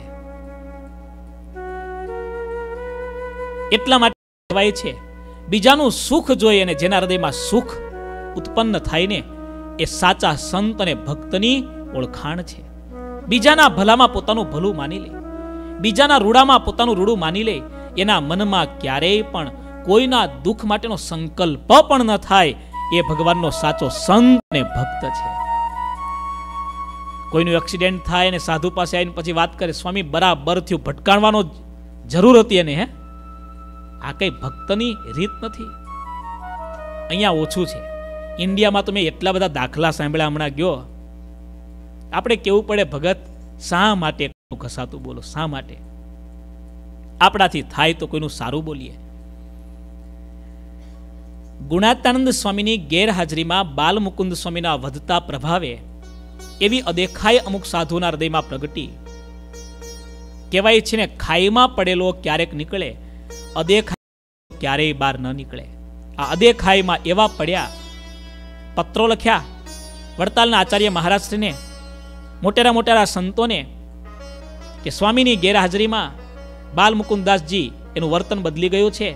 એટલા માટે કહેવાય છે બીજાનું સુખ જોઈ અને જેના હૃદયમાં સુખ ઉત્પન્ન થાય ને એ સાચા સંત અને ભક્તની ઓળખાણ છે. બીજાના ભલામાં પોતાનું ભલું માની લે, બીજાના રૂડામાં પોતાનું રૂડું માની લે, એના મનમાં ક્યારેય પણ કોઈના દુઃખ માટેનો સંકલ્પ પણ ન થાય, એ ભગવાનનો સાચો સંત અને ભક્ત છે. કોઈનું એક્સિડન્ટ થાય અને સાધુ પાસે આવીને પછી વાત કરે, સ્વામી બરાબર થયું, ભટકાણવાનો જરૂર હતી એને. હે, આ કઈ ભક્તની રીત નથી. અહીંયા ઓછું છે. ઇન્ડિયામાં તો મેં એટલા બધા દાખલા સાંભળ્યા. હમણાં ગયો, આપણે કેવું પડે, ભગત શા માટે ઘસાતું બોલો, શા માટે? આપણાથી થાય તો કોઈનું સારું બોલીએ. ગુણાતીતાનંદ સ્વામીની ગેરહાજરીમાં બાલમુકુંદ સ્વામીના વધતા પ્રભાવે એવી અદેખાઈ અમુક સાધુના હૃદયમાં પ્રગટી. કહેવાય છે ને, ખાઈમાં પડેલો ક્યારેક નીકળે, અદેખાઈ ક્યારેય બહાર ન નીકળે. આ અદેખાઈમાં એવા પડ્યા, પત્રો લખ્યા વડતાલના આચાર્ય મહારાજશ્રીને, મોટેરા મોટેરા સંતોને, કે સ્વામીની ગેરહાજરીમાં બાલમુકુદાસજી એનું વર્તન બદલી ગયું છે,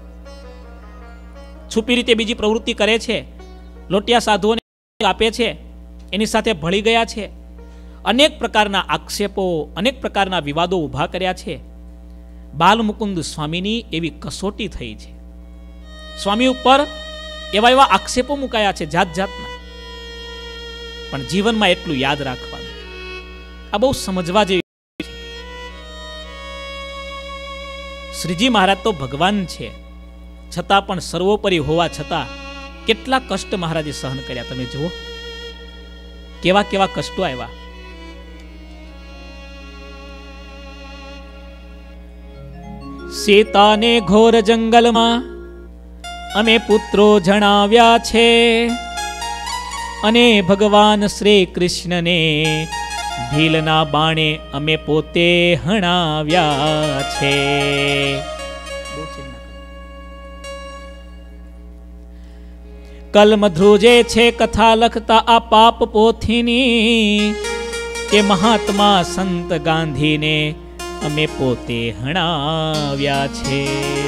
છુપી રીતે બીજી પ્રવૃત્તિ કરે છે, લોટિયા સાધુઓને આપે છે, એની સાથે ભળી ગયા છે, અનેક પ્રકારના આક્ષેપો, અનેક પ્રકારના વિવાદો ઉભા કર્યા છે. બાલમુકુંદ સ્વામીની એવી કસોટી થઈ છે. સ્વામી ઉપર એવા એવા આક્ષેપો મુકાયા છે જાત જાતના. પણ જીવનમાં એટલું યાદ રાખવાનું, આ બહુ સમજવા જેવી. શ્રીજી મહારાજ તો ભગવાન છે, છતાં પણ સર્વોપરી હોવા છતાં કેટલા કષ્ટ મહારાજે સહન કર્યા. તમે જુઓ કેવા કેવા કષ્ટો આવ્યા. સીતાને ઘોર જંગલમાં અમે પુત્રો જણાવ્યા છે, અને ભગવાન શ્રી કૃષ્ણને ભીલના બાણે અમે પોતે હણાવ્યા છે. કલમ ધ્રુજે છે કથા લખતા આ પાપ પોથીની, કે મહાત્મા સંત ગાંધીને અમે પોતે હણાવ્યા છે.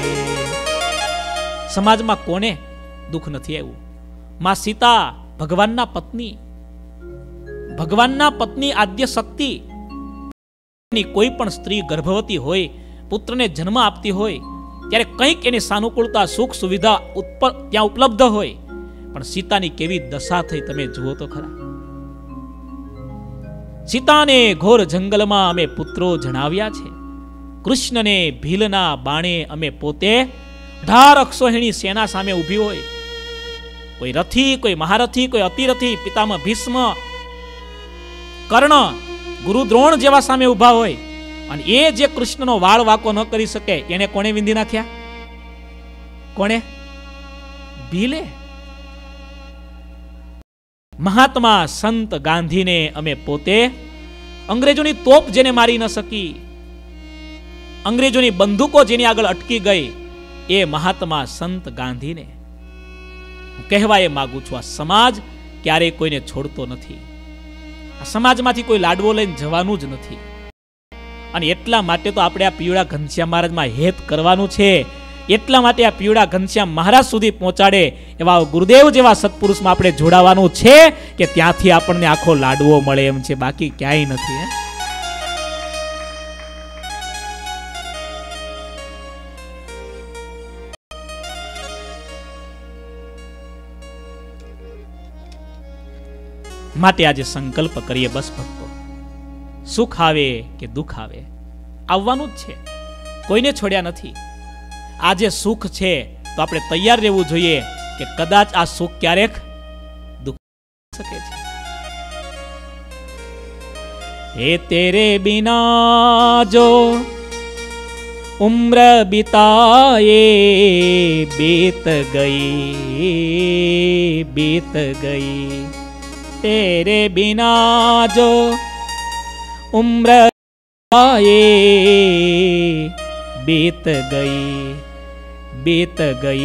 સમાજમાં કોને દુઃખ નથી આવ્યું? માં સીતા ભગવાનના પત્ની, ભગવાનના પત્ની આદ્ય શક્તિ. કોઈ પણ સ્ત્રી ગર્ભવતી હોય, પુત્રને જન્મ આપતી હોય, ત્યારે કંઈક એની સાનુકૂળતા, સુખ સુવિધા ત્યાં ઉપલબ્ધ હોય, પણ સીતાની કેવી દશા થઈ તમે જુઓ તો ખરા. સીતાને ઘોર જંગલમાં અમે પુત્રો જણાવ્યા છે, કૃષ્ણને ભીલના બાણે અમે પોતે. અઢાર અક્ષોહિણી સેના સામે ઊભી હોય, કોઈ રથી, કોઈ મહારથી, કોઈ અતિરથી, પિતામહ ભીષ્મ, કર્ણ, ગુરુ દ્રોણ જેવા સામે ઊભા હોય, અને એ જે કૃષ્ણનો વાળ વાકો ન કરી શકે, એને કોણે વિંધી નાખ્યા? કોણે? ભીલે. મહાત્મા સંત ગાંધીને અમે પોતે, અંગ્રેજોની તોપ જેને મારી ન શકી, અંગ્રેજોની બંદૂકો જેની આગળ અટકી ગઈ, એ મહાત્મા સંત ગાંધીને હું કહેવા એ માગું છું, આ સમાજ ક્યારેય કોઈને છોડતો નથી. આ સમાજમાંથી કોઈ લાડવો લઈને જવાનું જ નથી. અને એટલા માટે તો આપણે આ પીવડા ઘનશ્યામ મહારાજમાં હેત કરવાનું છે. એટલા માટે આ પીવડા ઘનશ્યામ મહારાજ સુધી પહોંચાડે એવા ગુરુદેવ જેવા સત્પુરુષમાં આપણે જોડાવાનું છે કે ત્યાંથી આપણને આખો લાડવો મળે એમ છે, બાકી ક્યાંય નથી. હે માટે આજે સંકલ્પ કરીએ, બસ ભક્તો, સુખ આવે કે દુઃખ આવે આવવાનું જ છે, કોઈને છોડ્યા નથી. આજે સુખ છે તો આપણે તૈયાર રહેવું જોઈએ કે કદાચ આ સુખ ક્યારેક દુઃખ શકે છે. હે તેરે બિના જો ઉમ્ર બિતાએ બીત ગઈ બીત ગઈ, तेरे बिना जो उम्र आए बीत गई बीत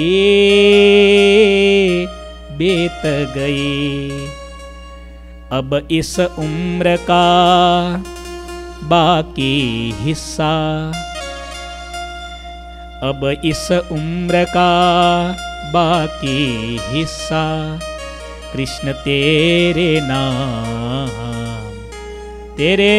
गई बीत गई, अब इस उम्र का बाकी हिस्सा अब इस उम्र का बाकी हिस्सा कृष्ण तेरे नाम तेरे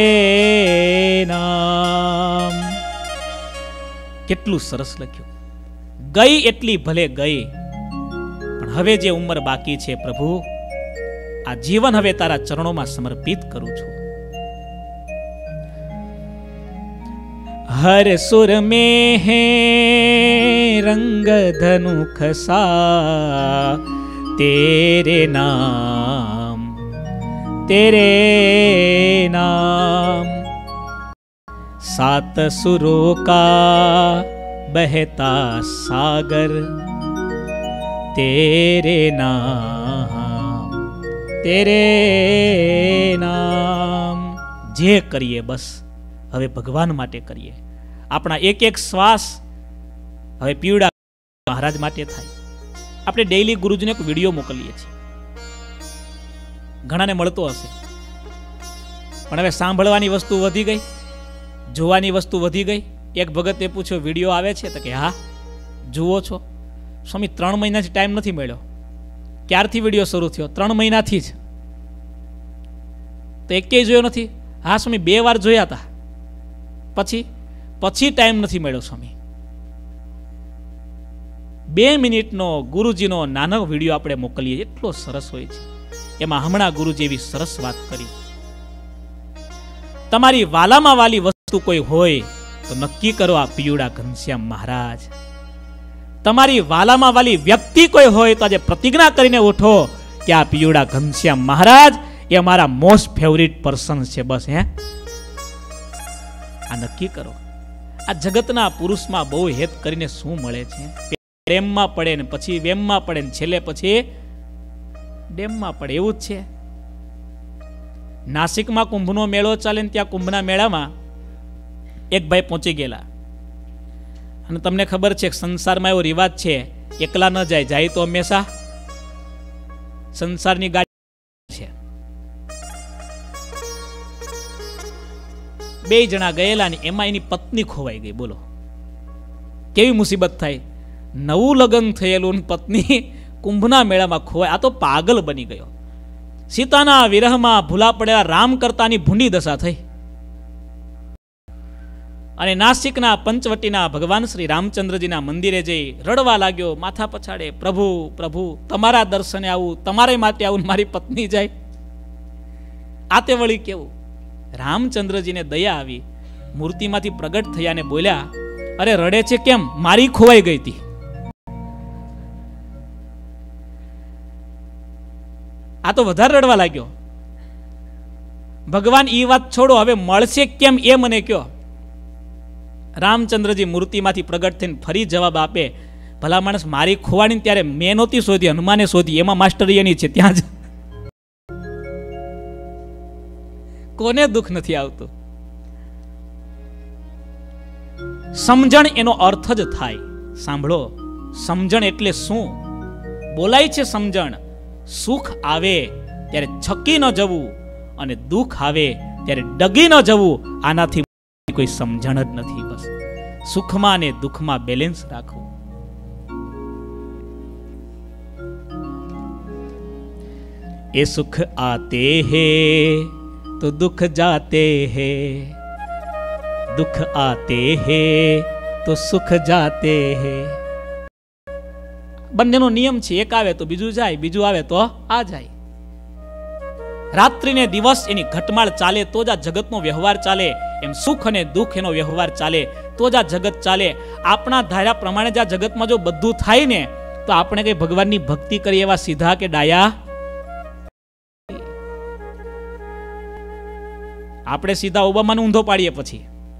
નામ. કેટલું સરસ લખ્યું. ગઈ એટલી ભલે ગઈ, પણ હવે જે ઉંમર બાકી છે પ્રભુ, આ જીવન હવે તારા ચરણોમાં સમર્પિત કરું છું. હર સુર में है रंग धनुख सा तेरे नाम तेरे नाम, सात सुरों का बहता सागर तेरे नाम तेरे नाम. જે કરીએ બસ હવે ભગવાન માટે કરીએ. આપણા એક એક શ્વાસ હવે પીવડા મહારાજ માટે થાય. આપણે ડેઈલી ગુરુજીને એક વિડીયો મોકલીએ છીએ, ઘણાને મળતો હશે, પણ હવે સાંભળવાની વસ્તુ વધી ગઈ, જોવાની વસ્તુ વધી ગઈ. એક ભગતે પૂછ્યો વિડીયો આવે છે? તો કે હા જુઓ છો. સ્વામી ત્રણ મહિનાથી ટાઈમ નથી મળ્યો. ક્યારથી વિડીયો શરૂ થયો? ત્રણ મહિનાથી જ. તો એકેય જોયો નથી? હા સ્વામી બે વાર જોયા હતા, પછી પછી ટાઈમ નથી મળ્યો સ્વામી. બે મિનિટનો ગુરુજીનો નાનો વિડીયો આપણે મોકલીએ, એટલો સરસ હોય છે. એમાં હમણાં ગુરુજી એવી સરસ વાત કરી, તમારી વાલામાં વાલી વસ્તુ કોઈ હોય તો નક્કી કરો આ પીવડા ઘનશ્યામ મહારાજ. તમારી વાલામાં વાલી વ્યક્તિ કોઈ હોય તો આજે પ્રતિજ્ઞા કરીને ઉઠો કે આ પીવડા ઘનશ્યામ મહારાજ એ મારા મોસ્ટ ફેવરિટ પર્સન છે. બસ હે આ નક્કી કરો. આ જગતના પુરુષમાં બહુ હેત કરીને શું મળે છે? પ્રેમમાં પડે ને પછી વેમમાં પડે ને છેલ્લે પછી ડેમમાં પડે, એવું જ છે. નાસિકમાં કુંભનો મેળો ચાલે ને ત્યાં કુંભના મેળામાં એક ભાઈ પહોંચી ગયેલા, અને તમને ખબર છે સંસારમાં એવો રિવાજ છે એકલા ન જાય, જાય તો હંમેશા સંસારની ગાડી છે. બે જણા ગયેલા ને એમાં એની પત્ની ખોવાઈ ગઈ. બોલો કેવી મુસીબત થાય. નવું લગ્ન થયેલું પત્ની કુંભના મેળામાં ખોવાય. આ તો પાગલ બની ગયો. સીતાના વિરહમાં ભૂલા પડેલા રામ કરતાની ભૂંડી દશા થઈ. અને નાસિકના પંચવટીના ભગવાન શ્રી રામચંદ્રજીના મંદિરે જઈ રડવા લાગ્યો, માથા પછાડે, પ્રભુ પ્રભુ તમારા દર્શને આવું, તમારે માટે આવું, મારી પત્ની જાય. આ તે વળી કેવું? રામચંદ્રજીને દયા આવી, મૂર્તિમાંથી પ્રગટ થયા ને બોલ્યા, અરે રડે છે કેમ? મારી ખોવાઈ ગઈ હતી. આ તો વધારે રડવા લાગ્યો. ભગવાન ઈ વાત છોડો, હવે મળશે કેમ એ મને કયો. રામચંદ્રજી મૂર્તિમાંથી પ્રગટ થઈને ફરી જવાબ આપે, ભલા માણસ મારી ખોવાડી ત્યારે મેં નહોતી શોધી, હનુમાને શોધી, એમાં માસ્ટરી એની છે. ત્યાં જ કોને દુઃખ નથી આવતું? સમજણ એનો અર્થ જ થાય. સાંભળો, સમજણ એટલે શું? બોલાય છે સમજણ. સુખ આવે ત્યારે છકી ન જવું અને દુઃખ આવે ત્યારે ડગી ન જવું. આનાથી કોઈ સમજણ જ નથી. બસ સુખમાં અને દુઃખમાં બેલેન્સ રાખવું. એ સુખ આતે હે તો દુઃખ જાતે હે, દુઃખ આતે હે તો સુખ જાતે હે. બંનેનો નિયમ છે. એક આવે તો બીજું જાય, બીજું આવે તો આ જાય. રાત્રિ ને દિવસ એની ઘટમાળ ચાલે તો જ આ જગતનો વ્યવહાર ચાલે. એમ સુખ અને દુઃખ એનો વ્યવહાર ચાલે તો જ આ જગત ચાલે. આપણા ધાર્યા પ્રમાણે જ આ જગતમાં જો બધું થાય ને તો આપણે કઈ ભગવાનની ભક્તિ કરીએ એવા સીધા કે ડાયા? આપણે સીધા ઓબામાને ઊંધો પાડીએ. પછી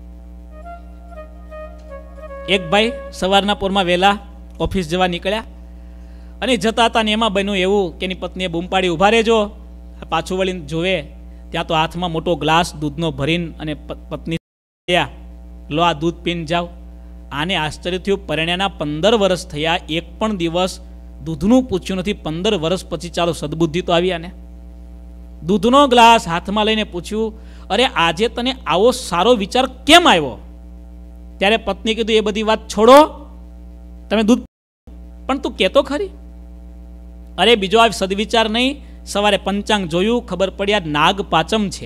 એક ભાઈ સવારના પોરમાં વહેલા ઓફિસ જવા નીકળ્યા અને જતા હતા ને એમાં બન્યું એવું કે એની પત્નીએ બૂમ પાડી, ઊભા રહેજો. પાછું વળીને જોવે ત્યાં તો હાથમાં મોટો ગ્લાસ દૂધનો ભરીને અને પત્ની, લો આ દૂધ પીને જાઓ. આને આશ્ચર્ય થયું. પરણ્યાના પંદર વર્ષ થયા, એક પણ દિવસ દૂધનું પૂછ્યું નથી. પંદર વર્ષ પછી ચાલો સદબુદ્ધિ તો આવી. આને દૂધનો ગ્લાસ હાથમાં લઈને પૂછ્યું, અરે આજે તને આવો સારો વિચાર કેમ આવ્યો? ત્યારે પત્ની કીધું, એ બધી વાત છોડો, તમે દૂધ પણ તું કેતો ખરી. અરે બીજો આ સદવિચાર નહીં. સવારે પંચાંગ જોયું, ખબર પડી આ નાગ પાંચમ છે.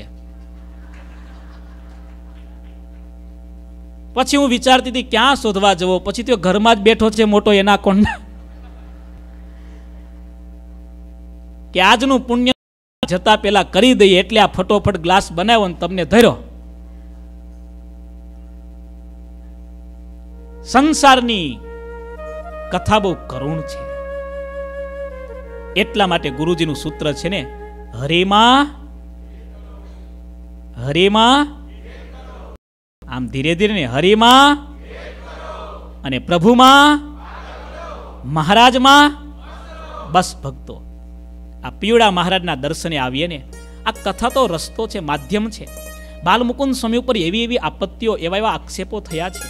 પછી હું વિચારતી હતી ક્યાં શોધવા જવો. પછી તો ઘરમાં જ બેઠો છે મોટો એના કોણ કે આજનું પુણ્ય જતા પેલા કરી દઈએ એટલે આ ફટોફટ ગ્લાસ બનાવ્યો ને તમને ધર્યો. સંસારની કથા બહુ કરુણ છે. એટલા માટે ગુરુજીનું સૂત્ર છે ને, હરિમાં હરિમાં આમ ધીરે ધીરે ને હરિમાં અને પ્રભુમાં મહારાજમાં બસ ભક્તો. આ પીવડા મહારાજના દર્શને આવીએ ને, આ કથા તો રસ્તો છે, માધ્યમ છે. બાલમુકુંદ સ્વામી ઉપર એવી એવી આપત્તિઓ, એવા એવા આક્ષેપો થયા છે.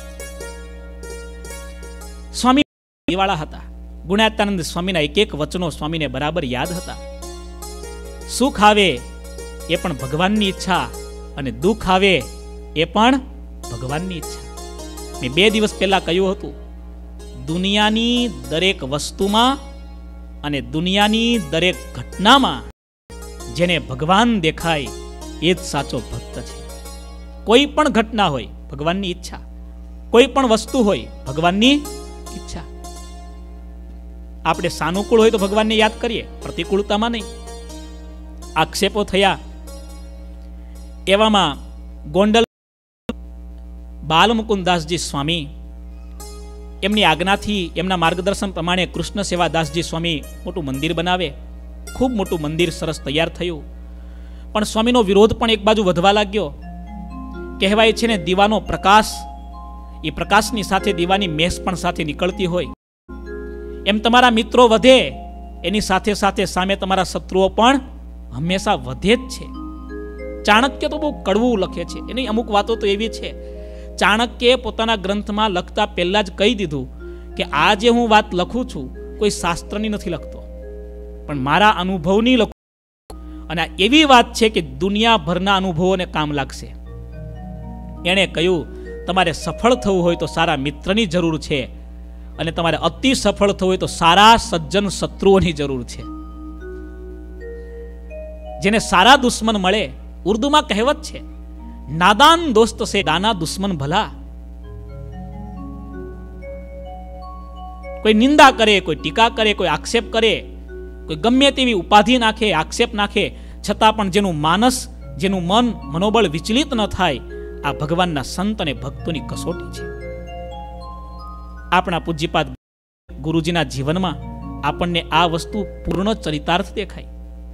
સ્વામી દિવાળા હતા. ગુણાત્યાનંદ સ્વામીના એક એક વચનો સ્વામીને બરાબર યાદ હતા. સુખ આવે એ પણ ભગવાનની ઈચ્છા અને દુઃખ આવે એ પણ ભગવાનની ઈચ્છા. મેં બે દિવસ પહેલા કહ્યું હતું, દુનિયાની દરેક વસ્તુમાં અને દુનિયાની દરેક ઘટનામાં જેને ભગવાન દેખાય એ જ સાચો ભક્ત છે. કોઈ પણ ઘટના હોય ભગવાનની ઈચ્છા, કોઈ પણ વસ્તુ હોય ભગવાનની ઈચ્છા. આપણે સાનુકૂળ હોય તો ભગવાનને યાદ કરીએ, પ્રતિકૂળતામાં નહીં. આક્ષેપો થયા. એવામાં ગોંડલ બાલમુકુંદાસજી સ્વામી એમની આજ્ઞાથી, એમના માર્ગદર્શન પ્રમાણે કૃષ્ણ સેવાદાસજી સ્વામી મોટું મંદિર બનાવે. ખૂબ મોટું મંદિર સરસ તૈયાર થયું. પણ સ્વામીનો વિરોધ પણ એક બાજુ વધવા લાગ્યો. કહેવાય છે ને, દીવાનો પ્રકાશ, એ પ્રકાશની સાથે દીવાની મેસ પણ સાથે નીકળતી હોય. એમ તમારા મિત્રો વધે એની સાથે સાથે સામે તમારા શત્રુઓ પણ હંમેશા વધે જ છે. ચાણક્ય તો બહુ કડવું લખે છે. એની અમુક વાતો તો એવી છે. ચાણક્યે પોતાના ગ્રંથમાં લખતા પહેલા જ કહી દીધું કે આ જે હું વાત લખું છું કોઈ શાસ્ત્રની નથી લખતો, પણ મારા અનુભવની લખું. અને આ એવી વાત છે કે દુનિયાભરના અનુભવોને કામ લાગશે. એણે કહ્યું, તમારે સફળ થવું હોય તો સારા મિત્રની જરૂર છે, અને તમારે અતિ સફળ થવું હોય તો સારા સજ્જન શત્રુઓની જરૂર છે. જેને સારા દુશ્મન મળે, ઉર્દુમાં કહેવત છે, નાદાન દોસ્ત સે દાના દુશ્મન ભલા. કોઈ નિંદા કરે, કોઈ ટીકા કરે, કોઈ આક્ષેપ કરે, કોઈ ગમે તેવી ઉપાધિ નાખે, આક્ષેપ નાખે, છતાં પણ જેનું માનસ, જેનું મન, મનોબળ વિચલિત ન થાય, આ ભગવાનના સંત અને ભક્તોની કસોટી છે. આપણા પૂજ્યપાદ ગુરુજીના જીવનમાં આપણને આ વસ્તુ પૂર્ણ ચરિતાર્થ દેખાય.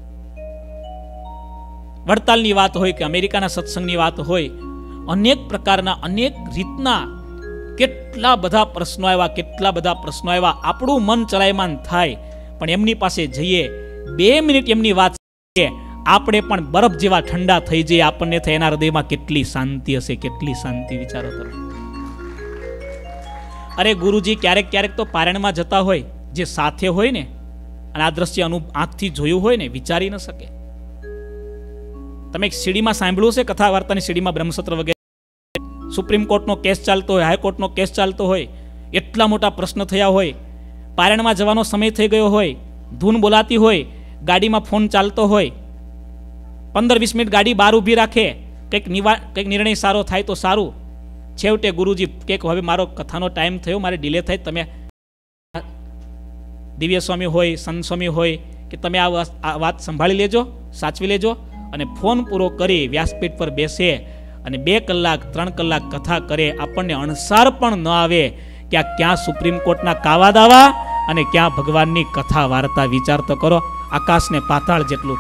વડતાલની વાત હોય કે અમેરિકાના સત્સંગની વાત હોય, અનેક પ્રકારના, અનેક રીતના કેટલા બધા પ્રશ્નો આવ્યા, કેટલા બધા પ્રશ્નો આવ્યા. આપણું મન ચલાયમાન થાય, પણ એમની પાસે જઈએ, બે મિનિટ એમની વાત, આપણે પણ બરફ જેવા ઠંડા થઈ જઈએ, આપણને થાય એના હૃદયમાં કેટલી શાંતિ હશે, કેટલી શાંતિ, વિચારો કરો. અરે ગુરુજી ક્યારેક ક્યારેક તો પારણમાં જતા હોય, જે સાથે હોય ને, અને આ દ્રશ્ય અનુ આંખથી જોયું હોય ને, વિચારી ન શકે. તમે એક સીડીમાં સાંભળ્યું છે કથા વાર્તાની સીડીમાં બ્રહ્મસત્ર વગેરે, સુપ્રીમ કોર્ટનો કેસ ચાલતો હોય, હાઈકોર્ટનો કેસ ચાલતો હોય, એટલા મોટા પ્રશ્ન થયા હોય, પારણમાં જવાનો સમય થઈ ગયો હોય, ધૂન બોલાતી હોય, ગાડીમાં ફોન ચાલતો હોય, પંદર વીસ મિનિટ ગાડી બહાર ઊભી રાખે, કંઈક નિવા કંઈક નિર્ણય સારો થાય તો સારું. છેવટે ગુરુજી કે હવે મારો કથાનો ટાઈમ થયો, મારે ડિલે થાય, તમે દિવ્ય સ્વામી હોય, સંત સ્વામી હોય કે તમે આ વાત સંભાળી લેજો, સાચવી લેજો. અને ફોન પૂરો કરી વ્યાસપીઠ પર બેસે અને બે કલાક ત્રણ કલાક કથા કરે, આપણને અણસાર પણ ન આવે કે આ ક્યાં સુપ્રીમ કોર્ટના કાવા દાવા અને ક્યાં ભગવાનની કથા વાર્તા. વિચાર તો કરો, આકાશને પાતાળ જેટલું.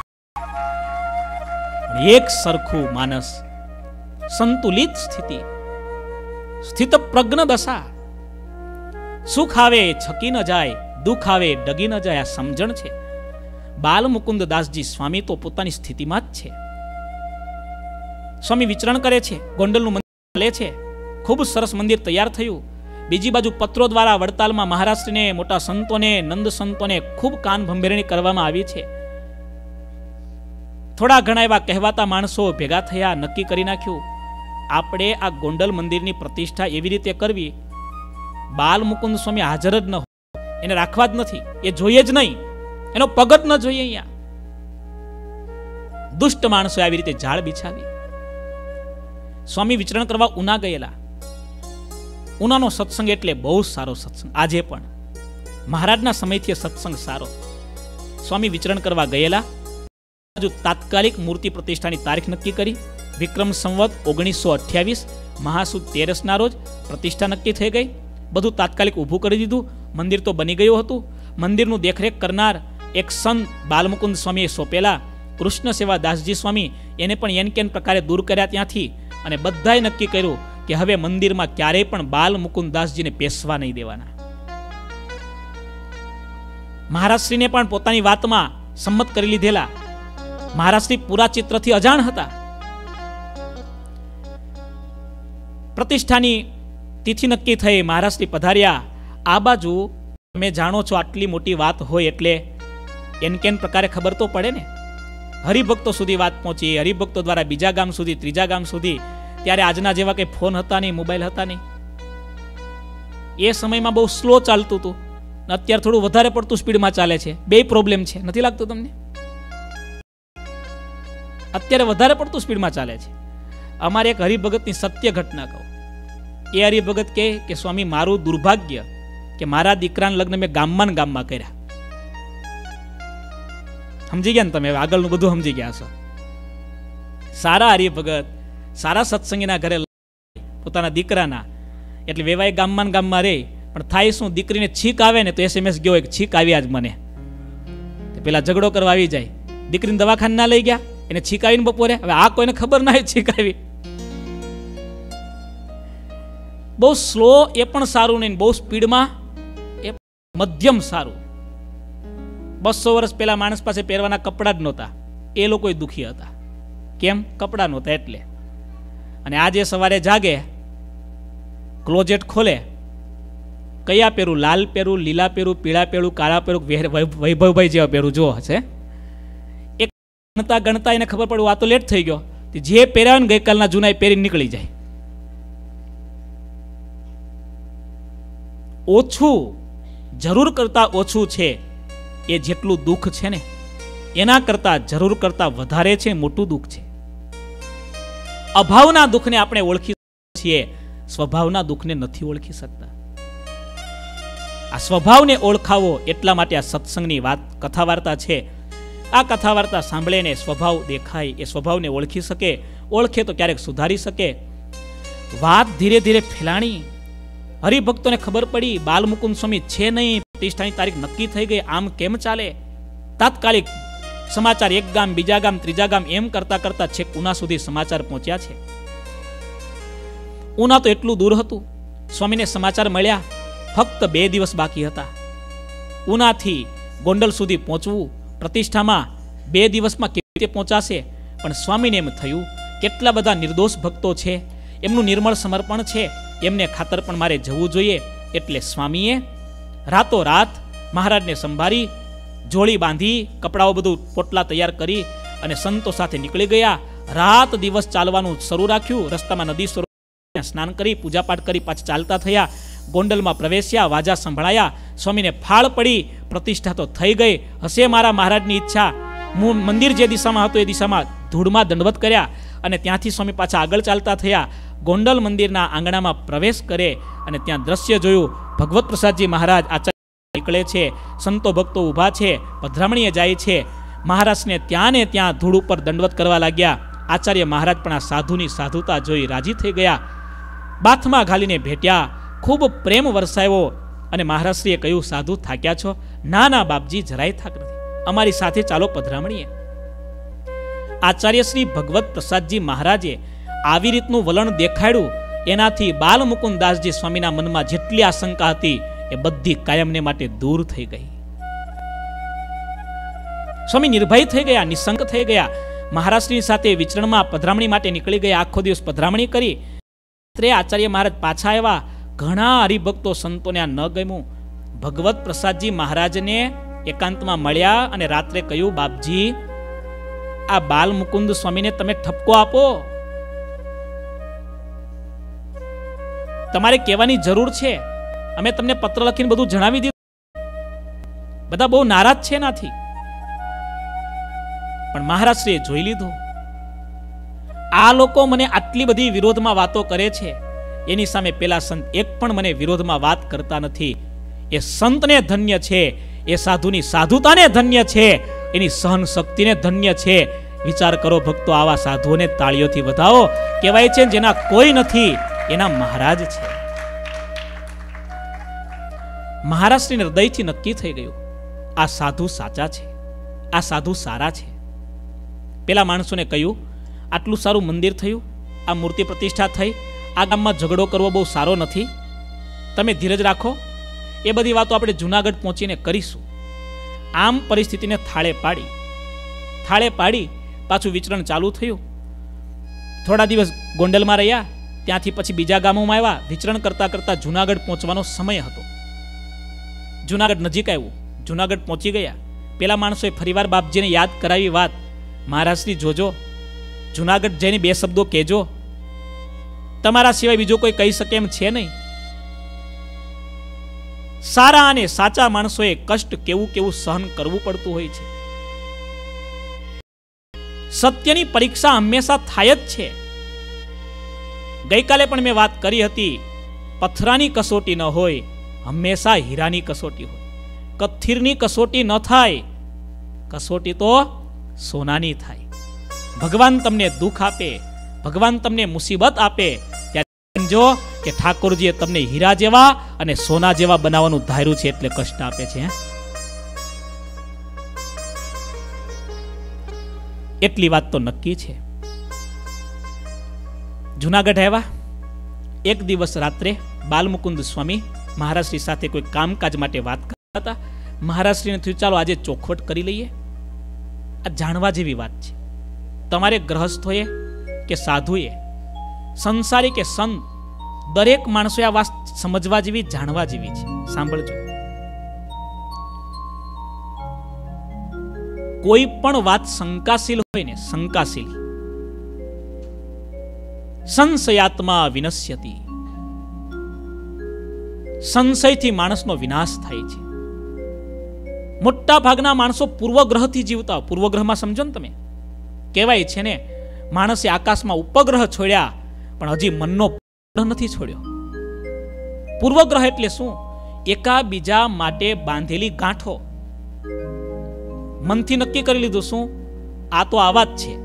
એક સરખું માનસ, સંતુલિત સ્થિતિ, સ્થિત પ્રજ્ઞ દશા. સુખ આવે છકી ન જાય, દુઃખ આવે ડગી ન જાય, આ સમજણ છે. બાલ મુકુંદ દાસજી સ્વામી તો પોતાની સ્થિતિમાં જ છે. સ્વામી વિચરણ કરે છે, ગોંડલનું મંદિર ચાલે છે, ખૂબ સરસ મંદિર તૈયાર થયું. બીજી બાજુ પત્રો દ્વારા વડતાલમાં મહારાષ્ટ્રને મોટા સંતોને, નંદ સંતોને ખૂબ કાન ભંભેરણી કરવામાં આવી છે. થોડા ઘણા એવા કહેવાતા માણસો ભેગા થયા, નક્કી કરી નાખ્યું આપણે આ ગોંડલ મંદિરની પ્રતિષ્ઠા એવી રીતે કરવી, બાલ મુકુંદ સ્વામી હાજર જ ન હોય, એને રાખવા જ નથી, એ જોઈએ જ નહીં, એનો પગત ન જોઈએ. અહીંયા દુષ્ટ માણસો આવી રીતે ઝાડ બિછાવી. સ્વામી વિચરણ કરવા ઉના ગયેલા. ઉનાનો સત્સંગ એટલે બહુ સારો સત્સંગ, આજે પણ મહારાજના સમયથી સત્સંગ સારો. સ્વામી વિચરણ કરવા ગયેલા, તાત્કાલિક મૂર્તિ પ્રતિષ્ઠાની તારીખ નક્કી કરી. વિક્રમ સંવત ઓગણીસો અઠ્યાવીસ મહાસુદ તેરસના રોજ પ્રતિષ્ઠા નક્કી થઈ ગઈ. બધું તાત્કાલિક ઊભું કરી દીધું. મંદિર તો બની ગયું હતું. મંદિરનું દેખરેખ કરનાર એક સંત બાલમુકુંદ સ્વામીએ સોંપેલા કૃષ્ણ સેવા દાસજી સ્વામી, એને પણ એન કેન પ્રકારે દૂર કર્યા ત્યાંથી. અને બધાએ નક્કી કર્યું કે હવે મંદિરમાં ક્યારેય પણ બાલ મુકુંદ દાસજીને પેશવા નહીં દેવાના. મહારાજશ્રીને પણ પોતાની વાતમાં સંમત કરી લીધેલા. મહારાજશ્રી પૂરા ચિત્રથી અજાણ હતા. પ્રતિષ્ઠાની તિથિ નક્કી થઈ, મહારાજશ્રી પધાર્યા. આ બાજુ તમે જાણો છો, આટલી મોટી વાત હોય એટલે એન કેન પ્રકારે ખબર તો પડે ને. હરિભક્તો સુધી વાત પહોંચી, હરિભક્તો દ્વારા બીજા ગામ સુધી, ત્રીજા ગામ સુધી. ત્યારે આજના જેવા કંઈ ફોન હતા નહીં, મોબાઈલ હતા નહીં. એ સમયમાં બહુ સ્લો ચાલતું હતું. અત્યારે થોડું વધારે પડતું સ્પીડમાં ચાલે છે. બે પ્રોબ્લેમ છે, નથી લાગતું તમને? અત્યારે વધારે પડતું સ્પીડમાં ચાલે છે. અમારે એક હરિભગતની સત્ય ઘટના કહું. એ હરિભગત કહે કે સ્વામી, મારું દુર્ભાગ્ય કે મારા દીકરાના લગ્ન મેં ગામમાં ને ગામમાં કર્યા. સમજી ગયા ને તમે? આગળનું બધું સમજી ગયા છો. સારા હરિભગત, સારા સત્સંગીના ઘરે પોતાના દીકરાના, એટલે વેવાય ગામમાં ને ગામમાં રહે. પણ થાય શું, દીકરીને છીક આવે ને તો એસએમએસ ગયો એક છીક આવી આજ મને. પેલા ઝઘડો કરવા આવી જાય. દીકરીને દવાખાને ના લઈ ગયા, એને છીક આવીને બપોરે. હવે આ કોઈને ખબર ના હોય છીક આવી. બહુ સ્લો એ પણ સારું નહીં, બહુ સ્પીડમાં એ મધ્યમ સારું. બસો વર્ષ પહેલા માણસ પાસે પહેરવાના કપડાં જ નહોતા, એ લોકો દુખી હતા. કેમ? કપડાં નહોતા એટલે. અને આજે સવારે જાગે, ક્લોઝેટ ખોલે, કયા પહેરું? લાલ પહેરું, લીલા પહેરું, પીળા પહેરું, કાળા પહેરું, વૈભવભાઈ જેવા પહેરું જો હશે. એક ગણતા ગણતા એને ખબર પડ્યું આ તો લેટ થઈ ગયો. જે પહેર્યા ને ગઈકાલના જૂના એ પહેરીને નીકળી જાય. ઓછું, જરૂર કરતા ઓછું છે એ જેટલું દુઃખ છે ને, એના કરતા જરૂર કરતા વધારે છે, મોટું દુઃખ છે. અભાવના દુઃખને આપણે ઓળખી છીએ, સ્વભાવના દુઃખને નથી ઓળખી શકતા. આ સ્વભાવને ઓળખાવો એટલા માટે આ સત્સંગની વાત, કથા વાર્તા છે. આ કથા વાર્તા સાંભળીને સ્વભાવ દેખાય, એ સ્વભાવને ઓળખી શકે. ઓળખે તો ક્યારેક સુધારી શકે. વાત ધીરે ધીરે ફેલાણી. હરિભક્તોને ખબર પડી બાલમુકુંદ સ્વામી છે નહીં, પ્રતિષ્ઠાની તારીખ નક્કી થઈ ગઈ, આમ કેમ ચાલે? તાત્કાલિક સમાચાર એક ગામ, બીજા ગામ, ત્રીજા ગામ, એમ કરતા કરતા છેક ઉના સુધી સમાચાર પહોંચ્યા છે. ઉના તો એટલું દૂર હતું. સ્વામીને સમાચાર મળ્યા, ફક્ત બે દિવસ બાકી હતા. ઉનાથી ગોંડલ સુધી પહોંચવું, પ્રતિષ્ઠામાં બે દિવસમાં તે પહોંચાશે. પણ સ્વામીને એમ થયું કેટલા બધા નિર્દોષ ભક્તો છે, એમનું નિર્મળ સમર્પણ છે, એમને ખાતર પણ મારે જવું જોઈએ. એટલે સ્વામીએ રાતોરાત મહારાજને સંભાળી જોડી બાંધી કપડાઓ બધું પોટલા તૈયાર કરી અને સંતો સાથે નીકળી ગયા. રાત દિવસ ચાલવાનું શરૂ રાખ્યું. રસ્તામાં નદી સરોવર સ્નાન કરી પૂજાપાઠ કરી પાછા ચાલતા થયા. ગોંડલમાં પ્રવેશ્યા, વાજા સંભળાયા. સ્વામીને ફાળ પડી, પ્રતિષ્ઠા તો થઈ ગઈ. હશે મારા મહારાજની ઈચ્છા. હું મંદિર જે દિશામાં હતું એ દિશામાં ધૂળમાં દંડવત કર્યા અને ત્યાંથી સ્વામી પાછા આગળ ચાલતા થયા. ગોંડલ મંદિરના આંગણામાં પ્રવેશ કરે અને ત્યાં દ્રશ્ય જોયું. ભગવત પ્રસાદજી મહારાજ આચાર્ય નીકળે છે, સંતો ભક્તો ઊભા છે, પધરામણીએ જાય છે. મહારાજને ત્યાં ને ત્યાં ધૂળ ઉપર દંડવત કરવા લાગ્યા. આચાર્ય મહારાજ પણ આ સાધુની સાધુતા જોઈ રાજી થઈ ગયા. બાથમાં ઘાલીને ભેટ્યા, ખૂબ પ્રેમ વરસાવ્યો અને મહારાજશ્રીએ કહ્યું, સાધુ થાક્યા છો? ના ના બાપજી, જરાય થાક નથી, અમારી સાથે ચાલો પધરામણીએ. આચાર્ય શ્રી ભગવત પ્રસાદજી મહારાજે આવી રીતનું વલણ દેખાડ્યું. એનાથી બાલ મુકુંદાસજી સ્વામીના મનમાં જેટલી આશંકા હતી એ બધી કાયમને માટે દૂર થઈ ગઈ. સ્વામી નિર્ભય થઈ ગયા, નિસંક થઈ ગયા. મહારાજની સાથે વિચરણમાં પધરામણી માટે નીકળી ગયા. આખો દિવસ પધરામણી કરી. આચાર્ય મહારાજ પાછા આવ્યા. ઘણા હરિભક્તો સંતોને આ ન ગમ્યું. ભગવત પ્રસાદજી મહારાજને એકાંતમાં મળ્યા અને રાત્રે કહ્યું, બાપજી, આ બાલ મુકુંદ સ્વામીને તમે ઠપકો આપો. તમારે કહેવાની જરૂર છે. અમે તમને પત્ર લખીને બધું જણાવી દીધું. બધા બહુ નારાજ છે એનાથી. પણ મહારાજશ્રીએ જોઈ લીધું, આ લોકો મને આટલી બધી વિરોધમાં વાતો કરે છે, એની સામે પેલા સંત એક પણ મને વિરોધમાં વાત કરતા નથી. એ સંતને ધન્ય છે, એ સાધુની સાધુતાને ધન્ય છે, એની સહન શક્તિને ધન્ય છે. વિચાર કરો ભક્તો, આવા સાધુઓને તાળીઓથી વધાવો. કહેવાય છે જેના કોઈ નથી એના મહારાજ છે. મહારાજશ્રીને હૃદયથી નક્કી થઈ ગયું, આ સાધુ સાચા છે, આ સાધુ સારા છે. પેલા માણસોને કહ્યું, આટલું સારું મંદિર થયું, આ મૂર્તિ પ્રતિષ્ઠા થઈ, આ ગામમાં ઝઘડો કરવો બહુ સારો નથી. તમે ધીરજ રાખો, એ બધી વાતો આપણે જુનાગઢ પહોંચીને કરીશું. આમ પરિસ્થિતિને થાળે પાડી થાળે પાડી પાછું વિચરણ ચાલુ થયું. થોડા દિવસ ગોંડલમાં રહ્યા, ત્યાંથી પછી બીજા ગામોમાં આવ્યા. વિચરણ કરતા કરતા જુનાગઢ પહોંચવાનો સમય હતો. જુનાગઢ નજીક આવ્યું. જુનાગઢ પહોંચી ગયા. પેલા માણસોએ ફરીવાર બાપજીને યાદ કરાવી વાત, મહારાજશ્રી જોજો, જુનાગઢ જઈને બે શબ્દો કહેજો, તમારા સિવાય બીજો કોઈ કહી શકે એમ છે નહીં. સારા અને સાચા માણસોએ કષ્ટ કેવું કેવું સહન કરવું પડતું હોય છે. સત્યની પરીક્ષા હંમેશા થાય જ છે. ગઈકાલે પણ મેં વાત કરી હતી, પથ્થરની કસોટી ન હોય, હંમેશા હીરાની કસોટી હોય. કથિરની કસોટી ન થાય, કસોટી તો સોનાની થાય. ભગવાન તમને દુઃખ આપે, ભગવાન તમને મુસીબત આપે, ત્યારે સમજો કે ઠાકોરજીએ તમને હીરા જેવા અને સોના જેવા બનાવવાનું ધાર્યું છે, એટલે કષ્ટ આપે છે. એટલી વાત તો નક્કી છે. જુનાગઢ આવ્યા. એક દિવસ રાત્રે બાલમુકુંદ સ્વામી મહારાજશ્રી સાથે કોઈ કામકાજ માટે વાત કરતા હતા. મહારાજશ્રીને થયું, ચાલો આજે ચોખવટ કરી લઈએ. આ જાણવા જેવી વાત છે. તમારે ગ્રહસ્થોએ કે સાધુએ, સંસારી કે સંત, દરેક માણસોએ આ વાત સમજવા જેવી, જાણવા જેવી છે. સાંભળજો. કોઈ પણ વાત શંકાશીલ હોય ને, શંકાશીલ, સંશયાત્મા વિનશ્યતિ, સંશયથી માણસનો વિનાશ થાય છે. મોટા ભાગના માણસો પૂર્વગ્રહથી જીવતા. પૂર્વગ્રહમાં સમજો ને તમે, કહેવાય છે ને, માણસે આકાશમાં ઉપગ્રહ છોડ્યા પણ હજી મનનો નથી છોડ્યો. પૂર્વગ્રહ એટલે શું? એકાબીજા માટે બાંધેલી ગાંઠો. મનથી નક્કી કરી લીધું, શું આ તો આવા જ છે.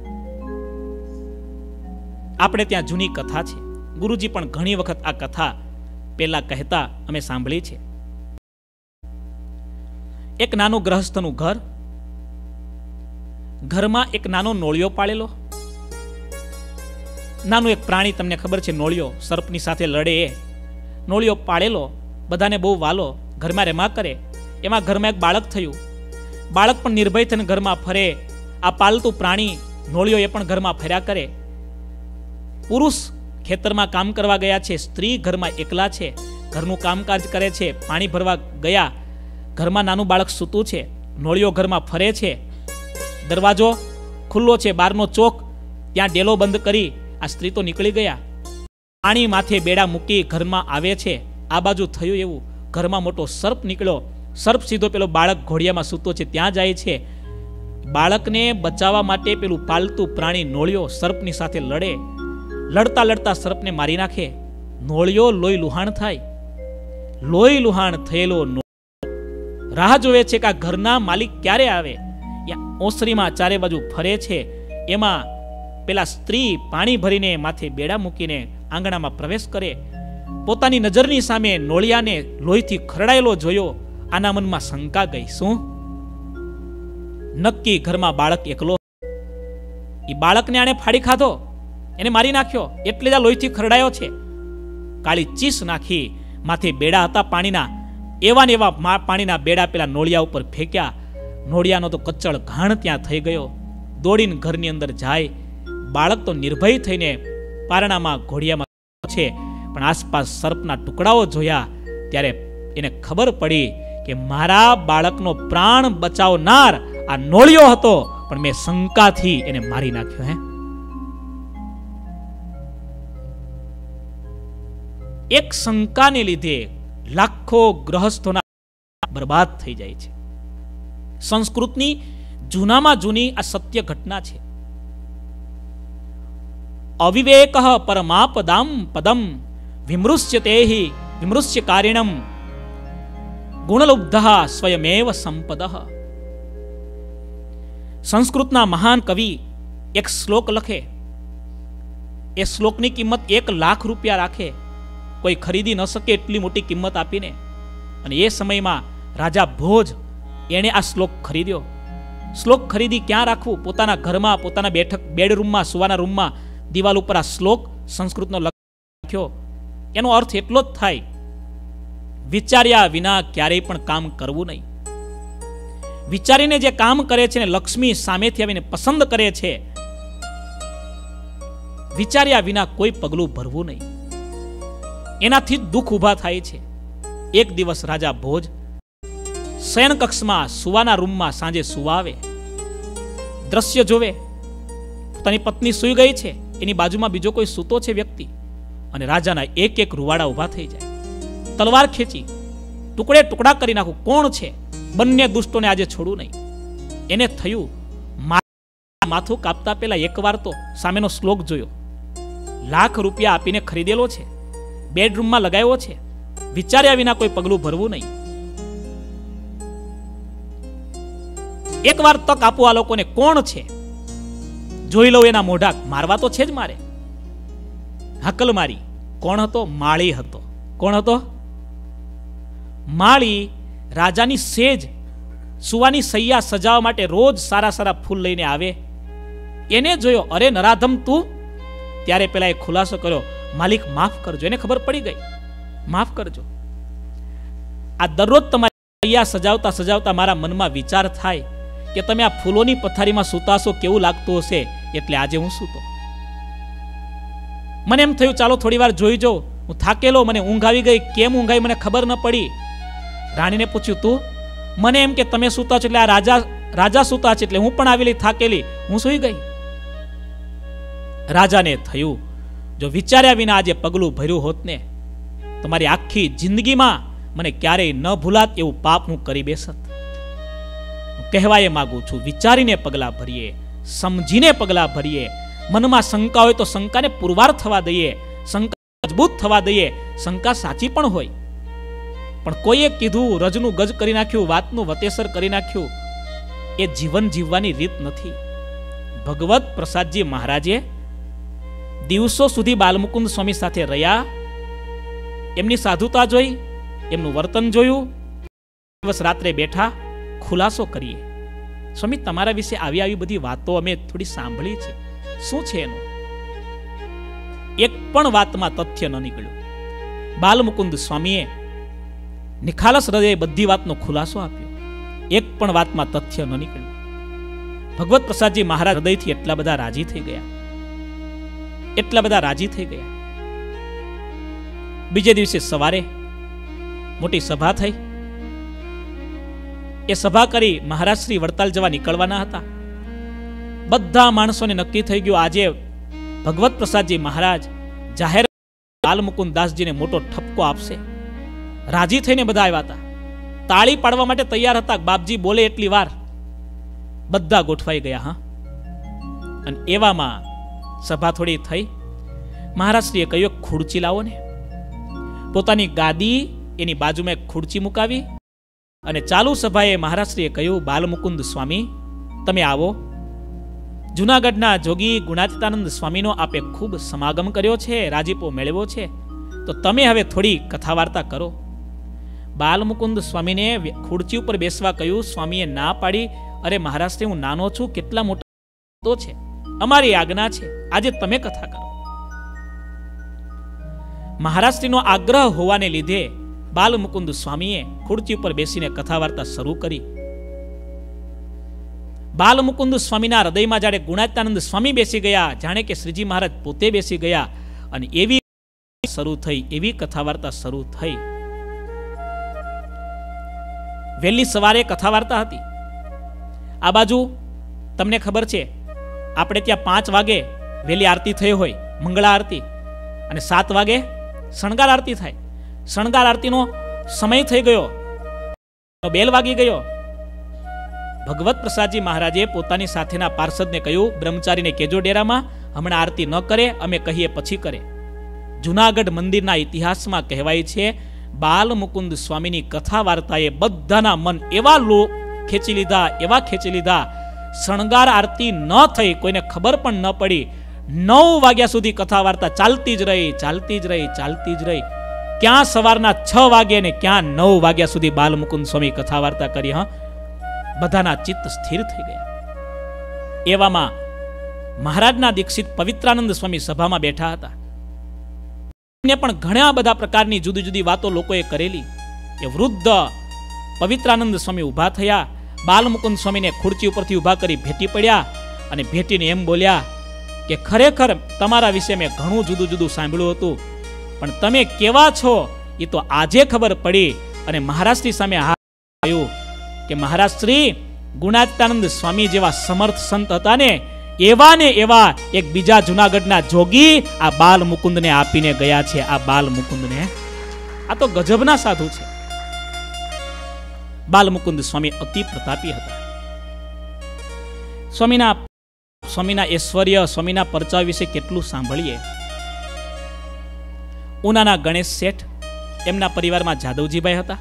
આપણે ત્યાં જૂની કથા છે, ગુરુજી પણ ઘણી વખત આ કથા પેલા કહેતા અમે સાંભળી છે. એક નાનું ગ્રહસ્થનું ઘર, ઘરમાં એક નાનો નોળિયો પાળેલો. નાનું એક પ્રાણી, તમને ખબર છે નોળિયો, સર્પની સાથે લડે એ નોળિયો પાળેલો, બધાને બહુ વાલો, ઘરમાં રેમા કરે. એમાં ઘરમાં એક બાળક થયું. બાળક પણ નિર્ભય થઈને ઘરમાં ફરે, આ પાલતુ પ્રાણી નોળિયો એ પણ ઘરમાં ફર્યા કરે. પુરુષ ખેતરમાં કામ કરવા ગયા છે, સ્ત્રી ઘરમાં એકલા છે, ઘરનું કામકાજ કરે છે, પાણી ભરવા ગયા, ઘરમાં નાનું બાળક સૂતું છે, નોળિયો ઘરમાં ફરે છે, દરવાજો ખુલ્લો છે, બહારનો ચોક, ત્યાં ડેલો બંધ કરી આ સ્ત્રી તો નીકળી ગયા. પાણી માથે બેડા મૂકી ઘરમાં આવે છે. આ બાજુ થયું એવું, ઘરમાં મોટો સર્પ નીકળ્યો. સર્પ સીધો પેલો બાળક ઘોડિયામાં સૂતો છે ત્યાં જાય છે. બાળકને બચાવવા માટે પેલું પાલતુ પ્રાણી નોળિયો સર્પની સાથે લડે. લડતા લડતા સર્પને મારી નાખે. નોળિયો લોહી લુહાણ થાય. લોહી લુહાણ થયેલો રાહ જોવે છે કે આ ઘરના માલિક ક્યારે આવે. ઓસરીમાં ચારે બાજુ ફરે છે. એમાં પેલા સ્ત્રી પાણી ભરીને માથે બેડા મૂકીને આંગણામાં પ્રવેશ કરે. પોતાની નજરની સામે નોળિયાને લોહીથી ખરડાયેલો જોયો. આના મનમાં શંકા ગઈ, શું નક્કી ઘરમાં બાળક એકલો? એ બાળકને આણે ફાડી ખાધો, એને મારી નાખ્યો, એટલે જ આ લોહીથી ખરડાયો છે. કાળી ચીસ નાખી માથે બેડા હતા પાણીના, એવા ને એવા પાણીના બેડા પેલા નોળિયા ઉપર ફેંક્યા. નોળિયાનો તો કચ્ચળ ઘાણ ત્યાં થઈ ગયો. દોડીને ઘરની અંદર જાય. બાળક તો નિર્ભય થઈને પારણામાં ઘોડિયામાં છે, પણ આસપાસ સર્પના ટુકડાઓ જોયા ત્યારે એને ખબર પડી કે મારા બાળકનો પ્રાણ બચાવનાર આ નોળિયો હતો, પણ મેં શંકાથી એને મારી નાખ્યો. હે, એક શંકાને લીધે લાખો ગ્રહસ્થોના બરબાદ થઈ જાય છે. સંસ્કૃતની જૂનામાં જૂની આ સત્ય ઘટના છે. અવિવેક પરમાપદામ પદમ વિમૃશ્ય તેહિ વિમૃશ્ય કારિણમ ગુણલુબ્ધ સ્વયમેવ સંપદ. સંસ્કૃતના મહાન કવિ એક શ્લોક લખે. એ શ્લોકની કિંમત એક લાખ રૂપિયા રાખે. કોઈ ખરીદી ન શકે એટલી મોટી કિંમત આપીને. અને એ સમયમાં રાજા ભોજ એણે આ શ્લોક ખરીદ્યો. શ્લોક ખરીદી ક્યાં રાખવું? પોતાના ઘરમાં, પોતાના બેઠક બેડરૂમમાં, સુવાના રૂમમાં દિવાલ ઉપર આ શ્લોક સંસ્કૃતનો લખ્યો. એનો અર્થ એટલો જ થાય, વિચાર્યા વિના ક્યારેય પણ કામ કરવું નહીં. વિચારીને જે કામ કરે છે ને લક્ષ્મી સામેથી આવીને પસંદ કરે છે. વિચાર્યા વિના કોઈ પગલું ભરવું નહીં. એનાથી દુઃખ ઉભા થાય છે. એક દિવસ રાજા ભોજ શયન કક્ષમાં સુવાના રૂમમાં સાંજે સુવાવે, દ્રશ્ય જોવે. પોતાની પત્ની સૂઈ ગઈ છે, એની બાજુમાં બીજો કોઈ સૂતો છે વ્યક્તિ, અને રાજાના એક એક રૂવાડા ઉભા થઈ જાય. તલવાર ખેંચી ટુકડે ટુકડા કરી નાખું. કોણ છે? બંને દુષ્ટોને આજે છોડું નહીં. એને થયું માથું કાપતા પહેલા એક વાર તો સામેનો શ્લોક જોયો. લાખ રૂપિયા આપીને ખરીદેલો છે, બેડરૂમમાં લગાવ્યો છે, વિચાર્યા વિના કોઈ પગલું ભરવું નહીં. એક વાર તક આપો આ લોકોને. કોણ છે? જોઈ લઉં એના મોઢા. મારવા તો છે જ મારે. હકલ મારી. કોણ હતો? માળી હતો. કોણ હતો? માળી રાજાની સેજ સુવાની સૈયા સજાવવા માટે રોજ સારા સારા ફૂલ લઈને આવે. એને જોયો. અરે નરાધમ તું! ત્યારે પેલા એ ખુલાસો કર્યો, માલિક માફ કરજો. એને ખબર પડી ગઈ, માફ કરજો. આ દરરોજ તમારી સૈયા સજાવતા સજાવતા મારા મનમાં વિચાર થાય કે તમે આ ફૂલોની પથારીમાં સૂતાશો, કેવું લાગતું હશે, એટલે આજે હું સૂતો. મને એમ થયું ચાલો થોડી વાર જોઈ જાઉં. હું થાકેલો, મને ઊંઘ આવી ગઈ. કેમ ઊંઘ આવી મને ખબર ન પડી. રાણીને પૂછ્યું, તું? મને એમ કે તમે સૂતા છો એટલે આ રાજા રાજા સૂતા છે એટલે હું પણ આવેલી થાકેલી, હું સૂઈ ગઈ. રાજાને થયું જો વિચાર્યા વિના આજે પગલું ભર્યું હોત ને તો મારી આખી જિંદગીમાં મને ક્યારેય ન ભૂલાત એવું પાપ હું કરી બેસત. કહેવાય માંગુ છું, વિચારીને પગલા ભરીએ, સમજીને પગલા ભરીએ. મનમાં શંકા હોય તો શંકાને પુરવાર થવા દઈએ, શંકા મજબૂત થવા દઈએ. શંકા સાચી પણ હોય, પણ કોઈએ કીધું રજનું ગજ કરી નાખ્યું, વાતનું વતેસર કરી નાખ્યું, એ જીવન જીવવાની રીત નથી. ભગવત પ્રસાદજી મહારાજે દિવસો સુધી બાલમુકુંદ સ્વામી સાથે રહ્યા. એમની સાધુતા જોઈ, એમનું વર્તન જોયું. દિવસ રાત્રે બેઠા, ખુલાસો કરીએ. સ્વામી, તમારા વિશે આવી આવી બધી વાતો અમે થોડી સાંભળી છે, શું છે એનું? એક પણ વાતમાં તથ્ય ન નીકળ્યું. બાલમુકુંદ સ્વામીએ નિખાલસ હૃદયે બધી વાતનો ખુલાસો આપ્યો. એક પણ વાતમાં તથ્ય ન નીકળ્યું. ભગવત પ્રસાદજી મહારાજ હૃદયથી એટલા બધા રાજી થઈ ગયા, એટલા બધા રાજી થઈ ગયા. બીજે દિવસે સવારે મોટી સભા થઈ. એ સભા કરી મહારાજ શ્રી વડતાલ જવા નીકળવાના હતા. બધા માણસોને નક્કી થઈ ગયું આજે ભગવત પ્રસાદજી મહારાજ જાહેર બાલમુકુંદ દાસજીને મોટો ઠપકો આપશે. રાજી થઈને બધા આવ્યા હતા, તાળી પાડવા માટે તૈયાર હતા. બાપજી બોલે એટલી વાર બધા ગોઠવાઈ ગયા. હા, અને એવામાં સભા થોડી થઈ. મહારાજશ્રીએ કહ્યું ખુરચી લાવો ને. પોતાની ગાદી એની બાજુમાં એક ખુરચી મુકાવી અને ચાલુ સભાએ મહારાજશ્રીએ કહ્યું બાલમુકુંદ સ્વામી તમે આવો. જૂનાગઢના જોગી ગુણાતીતાનંદ સ્વામીનો આપે ખૂબ સમાગમ કર્યો છે, રાજીપો મેળવ્યો છે, તો તમે હવે થોડી કથા વાર્તા કરો. બાલમુકુંદ સ્વામીને ખુરચી ઉપર બેસવા કહ્યું. સ્વામીએ ના પાડી. અરે મહારાજશ્રી હું નાનો છું, કેટલા મોટા છે, અમારી આજ્ઞા છે, આજે તમે કથા કરો. મહારાજશ્રીનો આગ્રહ હોવાને લીધે બાલમુકુંદ સ્વામીએ ખુરચી ઉપર બેસીને કથા વાર્તા શરૂ કરી. બાલમુકુંદ સ્વામીના હૃદયમાં જાણે ગુણાતીતાનંદ સ્વામી બેસી ગયા, જાણે કે શ્રીજી મહારાજ પોતે બેસી ગયા, અને એવી શરૂ થઈ, એવી કથા વાર્તા શરૂ થઈ. વહેલી સવારે કથા વાર્તા હતી. આ બાજુ તમને ખબર છે આપણે ત્યાં પાંચ વાગે વહેલી આરતી થઈ હોય, મંગળા આરતી, અને સાત વાગે શણગાર આરતી થાય. શણગાર આરતીનો સમય થઈ ગયો, બેલ વાગી ગયો. ભગવત પ્રસાદજી મહારાજે પોતાની સાથેના પાર્ષદને કહ્યું બ્રહ્મચારીને કેજો ડેરામાં હમણાં આરતી ન કરે, અમે કહીએ પછી કરે. જૂનાગઢ મંદિરના ઇતિહાસમાં કહેવાય છે બાલમુકુંદ સ્વામીની કથા વાર્તાએ બધાના મન એવા લો ખેંચી લીધા, એવા ખેંચી લીધા. શણગાર આરતી ન થઈ, કોઈને ખબર પણ ન પડી. નવ વાગ્યા સુધી કથા વાર્તા ચાલતી જ રહી, ચાલતી જ રહી, ચાલતી જ રહી. ક્યાં સવારના છ વાગે ને ક્યાં નવ વાગ્યા સુધી બાલમુકુંદ સ્વામી કથા વાર્તા કરી. હા, બધાના ચિત્ત સ્થિર થઈ ગયા. એવામાં મહારાજના દીક્ષિત પવિત્રાનંદ સ્વામી સભામાં બેઠા હતા. એમને પણ ઘણા બધા પ્રકારની જુદી જુદી વાતો લોકોએ કરેલી. એ વૃદ્ધ પવિત્રાનંદ સ્વામી ઊભા થયા, બાલમુકુંદ સ્વામીને ખુરચી ઉપરથી ઊભા કરી ભેટી પડ્યા, અને ભેટીને એમ બોલ્યા કે ખરેખર તમારા વિશે મેં ઘણું જુદું જુદું સાંભળ્યું હતું, પણ તમે કેવા છો એ તો આજે ખબર પડી. અને મહારાજશ્રી સામે હાથ આવ્યું કે મહારાજશ્રી ગુણાતીતાનંદ સ્વામી જેવા સમર્થ સંત હતા ને, એવા ને એવા એક બીજા જૂનાગઢના જોગી આ બાલમુકુંદને આપીને ગયા છે. આ બાલમુકુંદને, આ તો ગજબના સાધુ છે. બાલમુકુંદ સ્વામી અતિ પ્રતાપી હતા. સ્વામીના સ્વામીના ઐશ્વર્ય, સ્વામીના પરચા વિશે કેટલું સાંભળીએ. ઉનાના ગણેશ શેઠ, એમના પરિવારમાં જાદવજીભાઈ હતા.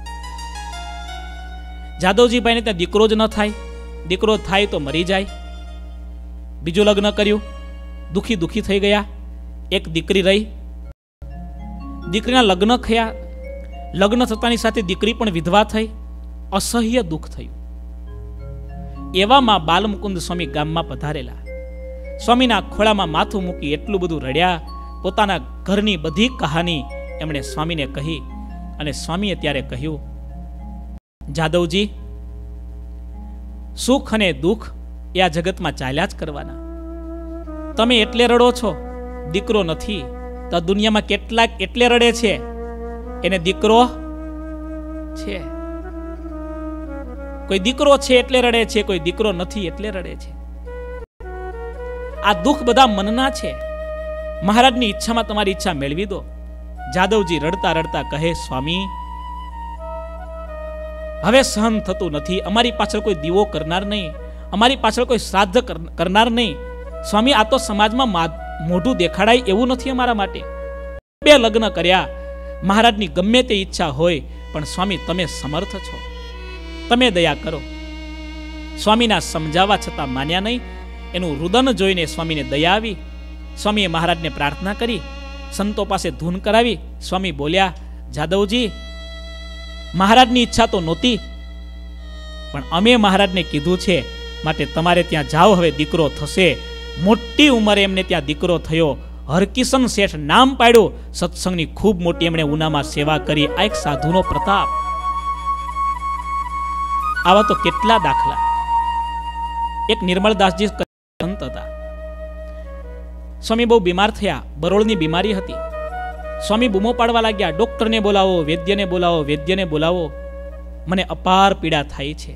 જાદવજીભાઈને ત્યાં દીકરો જ ન થાય, દીકરો થાય તો મરી જાય. બીજું લગ્ન કર્યું, દુખી દુખી થઈ ગયા. એક દીકરી રહી, દીકરીના લગ્ન થયા, લગ્ન થતાની સાથે દીકરી પણ વિધવા થઈ. અસહ્ય દુઃખ થયું. એવામાં બાલમુકુંદ સ્વામી ગામમાં પધારેલા. સ્વામીના ખોળામાં માથું મૂકી એટલું બધું રડ્યા. પોતાના ઘરની બધી કહાની એમણે સ્વામીને કહી, અને સ્વામીએ ત્યારે કહ્યું જાદવજી, સુખ અને દુઃખ એ આ જગતમાં ચાલ્યા જ કરવાના. તમે એટલે રડો છો, દીકરો નથી તો દુનિયામાં કેટલાક એટલે રડે છે એને દીકરો છે. કોઈ દીકરો છે એટલે રડે છે, કોઈ દીકરો નથી એટલે રડે છે. આ દુઃખ બધા મનના છે. મહારાજની ઈચ્છામાં તમારી ઈચ્છા મેળવી દો. જાદવજી રડતા રડતા કહે સ્વામી, હવે સહન થતું નથી. અમારી પાછળ કોઈ દીવો કરનાર નહીં, અમારી પાછળ કોઈ શ્રાદ્ધ કરનાર નહીં. સ્વામી, આ તો સમાજમાં મોઢું દેખાડાય એવું નથી અમારા માટે. બે લગ્ન કર્યા, મહારાજની ગમે તે ઈચ્છા હોય, પણ સ્વામી તમે સમર્થ છો, તમે દયા કરો. સ્વામીના સમજાવવા છતાં માન્યા નહીં. એનું રુદન જોઈને સ્વામીને દયા આવી. સ્વામીએ મહારાજને પ્રાર્થના કરી, સંતો પાસે ધૂન કરાવી. સ્વામી બોલ્યા, જાદવજી, મહારાજની ઈચ્છા તો નહોતી, પણ અમે મહારાજને કીધું છે, માટે તમારે ત્યાં જાઓ, હવે દીકરો થશે. મોટી ઉંમરે એમને ત્યાં દીકરો થયો. હરકિશન શેઠ નામ પાડ્યું. સત્સંગની ખૂબ મોટી એમણે ઉનામાં સેવા કરી. આ એક સાધુનો પ્રતાપ. આવા તો કેટલા દાખલા. એક નિર્મળદાસજી સંત હતા. સ્વામી બહુ બીમાર થયા, બરોળની બીમારી હતી. સ્વામી બૂમો પાડવા લાગ્યા, ડોક્ટરને બોલાવો, વૈદ્યને બોલાવો, વૈદ્યને બોલાવો, મને અપાર પીડા થાય છે.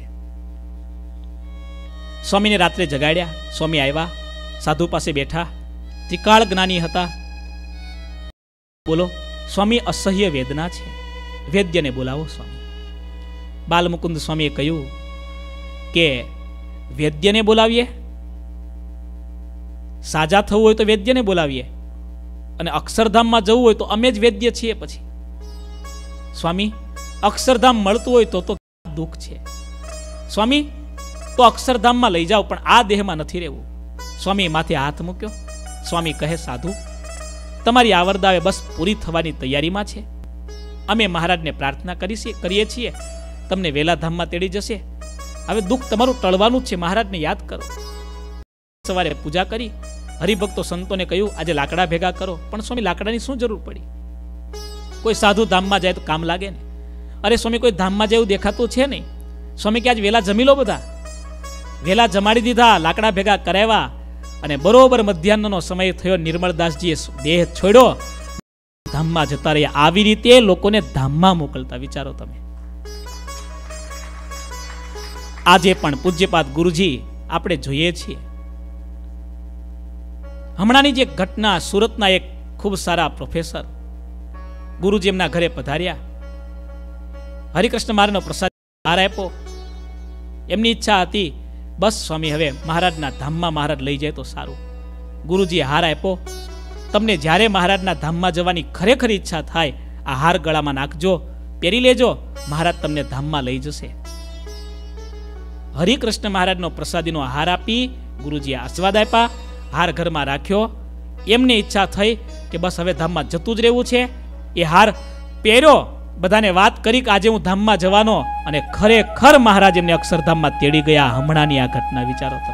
સ્વામીને રાત્રે જગાડ્યા. સ્વામી આવ્યા, સાધુ પાસે બેઠા, ત્રિકાળ જ્ઞાની હતા. બોલો સ્વામી, અસહ્ય વેદના છે, વૈદ્યને બોલાવો. સ્વામી બાલમુકુંદ સ્વામીએ કહ્યું કે વૈદ્યને બોલાવીએ, સાજા થવું હોય તો વૈદ્યને બોલાવીએ, અને અક્ષરધામમાં જવું હોય તો અમે જ વૈદ્ય છીએ. પછી સ્વામી, અક્ષરધામ મળતું હોય તો તો દુઃખ છે. સ્વામી, તો અક્ષરધામમાં લઈ જાઓ, પણ આ દેહમાં નથી રહેવું. સ્વામી માથે હાથ મૂક્યો. સ્વામી કહે, સાધુ, તમારી આવરદાવે બસ પૂરી થવાની તૈયારીમાં છે. અમે મહારાજને પ્રાર્થના કરીએ કરીએ છીએ, તમને વેલા ધામમાં તેડી જશે. હવે દુઃખ તમારું ટળવાનું જ છે, મહારાજને યાદ કરો. સવારે પૂજા કરી, હરિભક્તો સંતોને કહ્યું આજે લાકડા ભેગા કરો. પણ સ્વામી, લાકડાની શું જરૂર પડી? કોઈ સાધુ ધામમાં જાય તો કામ લાગે ને. અરે સ્વામી, કોઈ ધામમાં જેવું દેખાતું છે નહીં. સ્વામી કે આજ વેલા જમી લો. બધા વેલા જમાડી દીધા, લાકડા ભેગા કરાવ્યા, અને બરોબર મધ્યાહનનો સમય થયો. નિર્મળદાસજીએ દેહ છોડ્યો, ધામમાં જતા રહ્યા. આવી રીતે લોકોને ધામમાં મોકલતા, વિચારો તમે. આજે પણ પૂજ્યપાદ ગુરુજી આપણે જોઈએ છીએ. હમણાંની જે ઘટના, સુરતના એક ખૂબ સારા પ્રોફેસર ગુરુજી એમના ઘરે પધાર્યા. હરિકૃષ્ણ મહારાજનો પ્રસાદ હાર આપ્યો. એમની ઈચ્છા હતી બસ સ્વામી હવે મહારાજના ધામમાં મહારાજ લઈ જાય તો સારું. ગુરુજીએ હાર આપ્યો. તમને જ્યારે મહારાજના ધામમાં જવાની ખરેખર ઈચ્છા થાય, આ હાર ગળામાં નાખજો, પહેરી લેજો, મહારાજ તમને ધામમાં લઈ જશે. હરિકૃષ્ણ મહારાજનો પ્રસાદીનો હાર આપી ગુરુજીએ આશીર્વાદ આપ્યા. હાર ઘરમાં રાખ્યો. એમને ઈચ્છા થઈ કે બસ હવે ધામમાં જતું જ રહેવું છે. એ હાર પહેર્યો, બધાને વાત કરી કે આજે હું ધામમાં જવાનો, અને ખરેખર મહારાજ એમને અક્ષરધામમાં તેડી ગયા. હમણાંની આ ઘટના વિચારો તમે.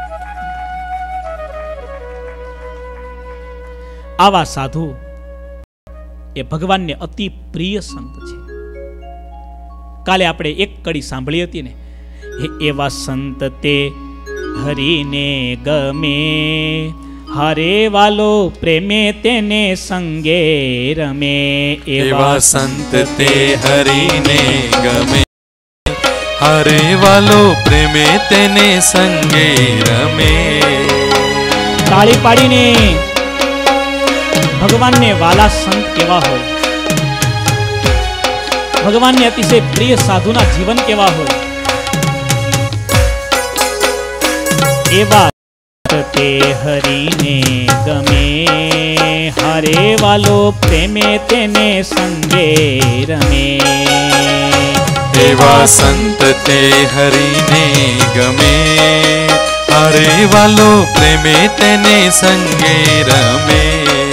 આવા સાધુ એ ભગવાનને અતિ પ્રિય સંત છે. કાલે આપણે એક કડી સાંભળી હતી ને, એવા સંત તે હરિને ગમે, હરે વાલો પ્રેમે તેને સંગે રમે. એવા સંત તે હરિને ગમે, હરે વાલો પ્રેમે તેને સંગે રમે. તાળી પાડીને ભગવાનને વાલા સંત કેવા હોય, ભગવાનને અતિશય પ્રિય સાધુના જીવન કેવા હોય. એવા તે હરિને ગમે, હરે વાલો પ્રેમે તેને સંગે રમે. એવા સંત તે હરિને ગમે, હરે વાલો પ્રેમે તેને સંગે રમે.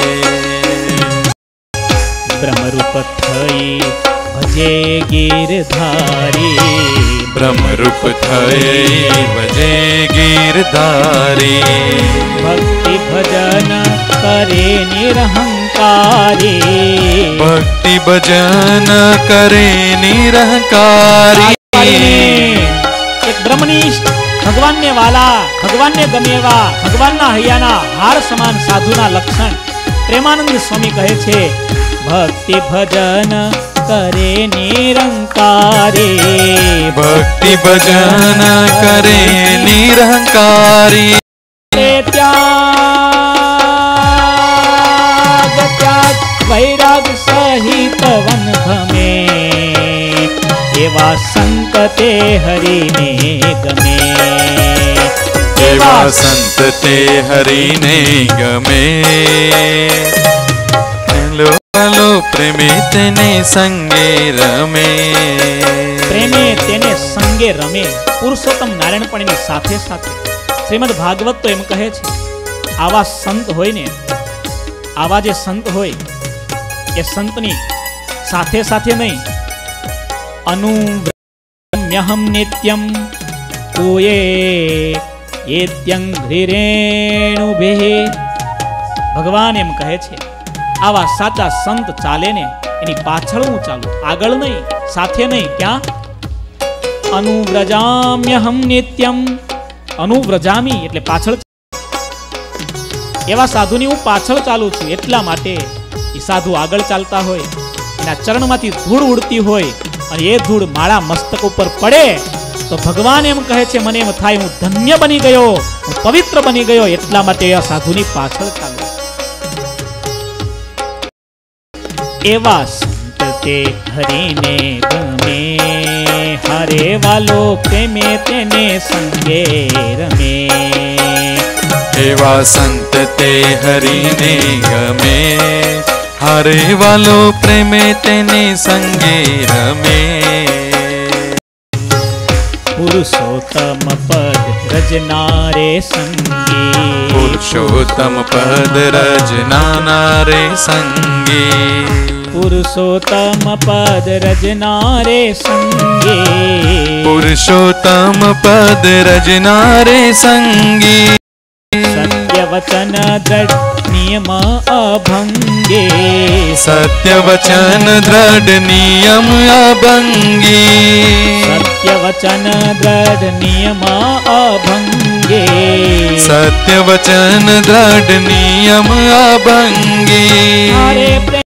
બ્રહ્મરૂપ થઈ ભજે ગીરધારી, બ્રહ્મરૂપ થઈ ભજે ગીરધારી. ભક્તિ ભજન કરે નિરહંકારી, ભક્તિ ભજન કરે નિરહંકારી. એક બ્રહ્મનિષ્ઠ ભગવાનને વાલા, ભગવાનને ગમેવા, ભગવાનના હૈયાના હાર સમાન સાધુના લક્ષણ પ્રેમાનંદ સ્વામી કહે છે. ભક્તિ ભજન કરે નિરંકારી, ભક્તિ ભજન કરે નિરહંકારી. ત્યાગ ત્યાગ વૈરાગ સહિત વન ગમે, એવા સંત તે હરિને ગમે. એવા સંત તે હરિને ગમે, લો પ્રેમે તેને સંગે રમે. પ્રેમે તેને સંગે રમે. પુરુષોત્તમ નારાયણ પણ એની સાથે સાથે. શ્રીમદ ભાગવત તો એમ કહે છે, આવા સંત હોય ને, આવા જે સંત હોય એ સંતની સાથે સાથે નહીં, અનુવ્રમ્યહમ નિત્યમ કોયે એત્યંઘ્રિરેણુભિ. ભગવાન એમ કહે છે, આવા સાચા સંત ચાલે ને એની પાછળ હું ચાલું, આગળ નહીં, સાથે નહીં. ક્યાં? અનુવ્રજામ્યહમ નિત્યમ અનુવ્રજામી એટલે પાછળ, એવા સાધુની હું પાછળ ચાલું છું. એટલા માટે એ સાધુ આગળ ચાલતા હોય, એના ચરણમાંથી ધૂળ ઉડતી હોય અને એ ધૂળ મારા મસ્તક ઉપર પડે તો ભગવાન એમ કહે છે, મને એમ થાય હું ધન્ય બની ગયો, હું પવિત્ર બની ગયો. એટલા માટે આ સાધુની પાછળ ચાલો. એવા સંત તે હરિને ગમે, હરે વાલો પ્રેમે તેને સંગે રમે. એવા સંત તે હરિને ગમે, હરે વાલો પ્રેમે તેને સંગે રમે. પુરુષોત્તમ પદ રજનારે સંગી, પુરુષોત્તમ પદ રજનારે સંગી. પુરુષોત્તમ પદ રજનારે સંગી, પુરુષોત્તમ પદ રજનારે સંગી. સત્ય વચન દ્રઢ નિયમ અભંગે, સત્ય વચન દ્રઢ નિયમ અભંગી. સત્ય વચન દ્રઢ નિયમ અભંગે, સત્ય વચન દ્રઢ નિયમ અભંગી. હરે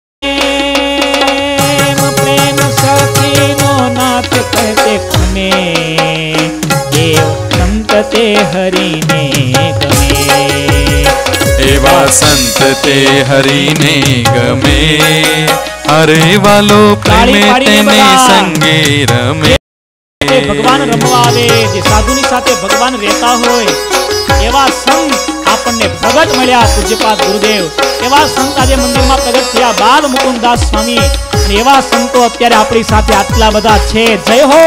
પ્રેમ પ્રેમ સખીનો નાથ કહેતે ખમે, દેવ સંત તે હરિને ગમે. એવા સંત તે હરિને ગમે, હરે વાલો પ્રેમે તેને સંગે રમે. ભગવાન રમવા આવે, જે સાધુની સાથે ભગવાન રહેતા હોય એવા સંત આપણને પ્રગટ મળ્યા. પૂજ્યપાદ ગુરુદેવ એવા સંત આજે મંદિરમાં પ્રગટ થયા, બાલ મુકુંદાસ સ્વામી. અને એવા સંતો અત્યારે આપણી સાથે આટલા બધા છે. જય હો.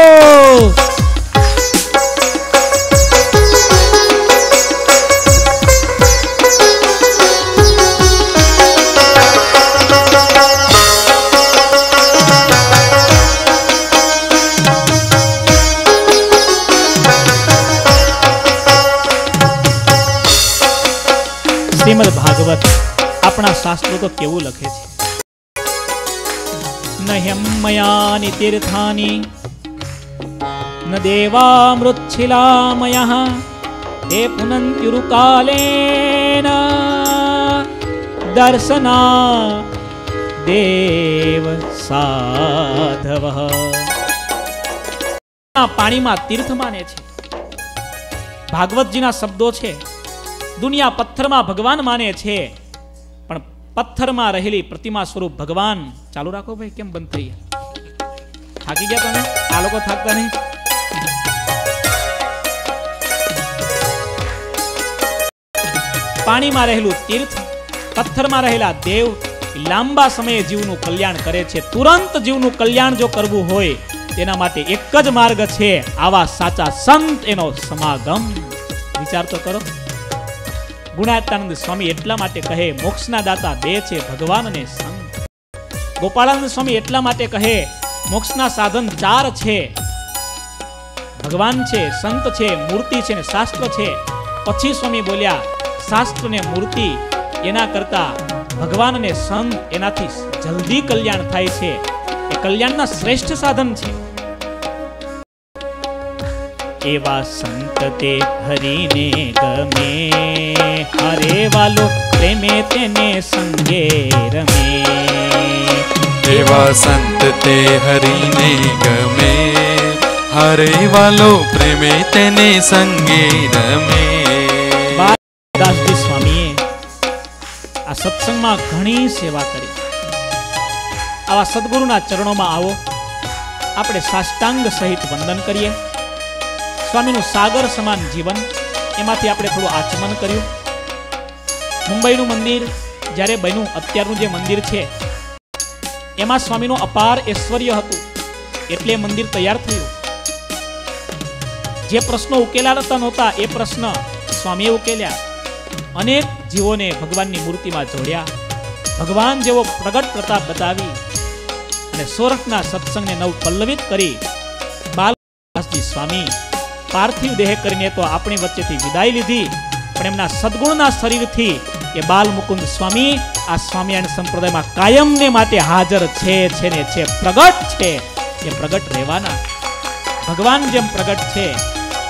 શ્રીમદ ભાગવત આપણા શાસ્ત્રો તો કેવું લખે છે, ન હેમયાની તીર્થાની ન દેવામૃચ્છિલામયઃ તે પુનંત્યુરુકાલેન દર્શના દેવ સાધવઃ. પાણીમાં તીર્થ માને છે. ભાગવતજીના શબ્દો છે. દુનિયા પથ્થરમાં ભગવાન માને છે, પણ પથ્થરમાં રહેલી પ્રતિમા સ્વરૂપ ભગવાન. ચાલુ રાખો ભાઈ, કેમ બંધ થઈ ગયા? થાકી ગયા તમે? આ લોકો થાકતા નહીં. પાણીમાં રહેલું તીર્થ, પથ્થરમાં રહેલા દેવ લાંબા સમયે જીવનું કલ્યાણ કરે છે. તુરંત જીવનું કલ્યાણ જો કરવું હોય તેના માટે એક જ માર્ગ છે, આવા સાચા સંત એનો સમાગમ. વિચાર તો કરો. ગુણાતીતાનંદ સ્વામી એટલા માટે કહે, મોક્ષના દાતા બે છે, ભગવાન અને સંત. ગોપાળાનંદ સ્વામી એટલા માટે કહે, મોક્ષના સાધન ચાર છે, ભગવાન છે, સંત છે, મૂર્તિ છે ને શાસ્ત્ર છે. પછી સ્વામી બોલ્યા, શાસ્ત્ર ને મૂર્તિ એના કરતા ભગવાન અને સંત એનાથી જલ્દી કલ્યાણ થાય છે. એ કલ્યાણના શ્રેષ્ઠ સાધન છે. એવા સંત તે હરિને ગમે, હરે વાલો પ્રેમે તેને સંગે રમે. એવા સંત તે હરિને ગમે, હરે વાલો પ્રેમે તેને સંગે રમે. દાસજી સ્વામીએ આ સત્સંગમાં ઘણી સેવા કરી. આવા સદગુરુના ચરણોમાં આવો, આપણે સાષ્ટાંગ સહિત વંદન કરીએ. સ્વામીનું સાગર સમાન જીવન, એમાંથી આપણે થોડું આચમન કર્યું. મુંબઈનું મંદિર જ્યારે બન્યું, અત્યારનું જે મંદિર છે એમાં સ્વામીનું અપાર ઐશ્વર્ય હતું, એટલે મંદિર તૈયાર થયું. જે પ્રશ્નો ઉકેલાતા નહોતા એ પ્રશ્ન સ્વામીએ ઉકેલ્યા. અનેક જીવોને ભગવાનની મૂર્તિમાં જોડ્યા. ભગવાન જેવો પ્રગટ પ્રતાપ બતાવી અને સોરઠના સત્સંગને નવ પલ્લવિત કરી. બાલદાસજી સ્વામી પાર્થિવ દેહ કરીને તો આપણી વચ્ચેથી વિદાય લીધી, પણ એમના સદગુણના શરીરથી એ બાલ મુકુંદ સ્વામી આ સ્વામિનારાયણ સંપ્રદાયમાં કાયમને માટે હાજર છે છે ને છે, પ્રગટ છે. એ પ્રગટ રહેવાના. ભગવાન જેમ પ્રગટ છે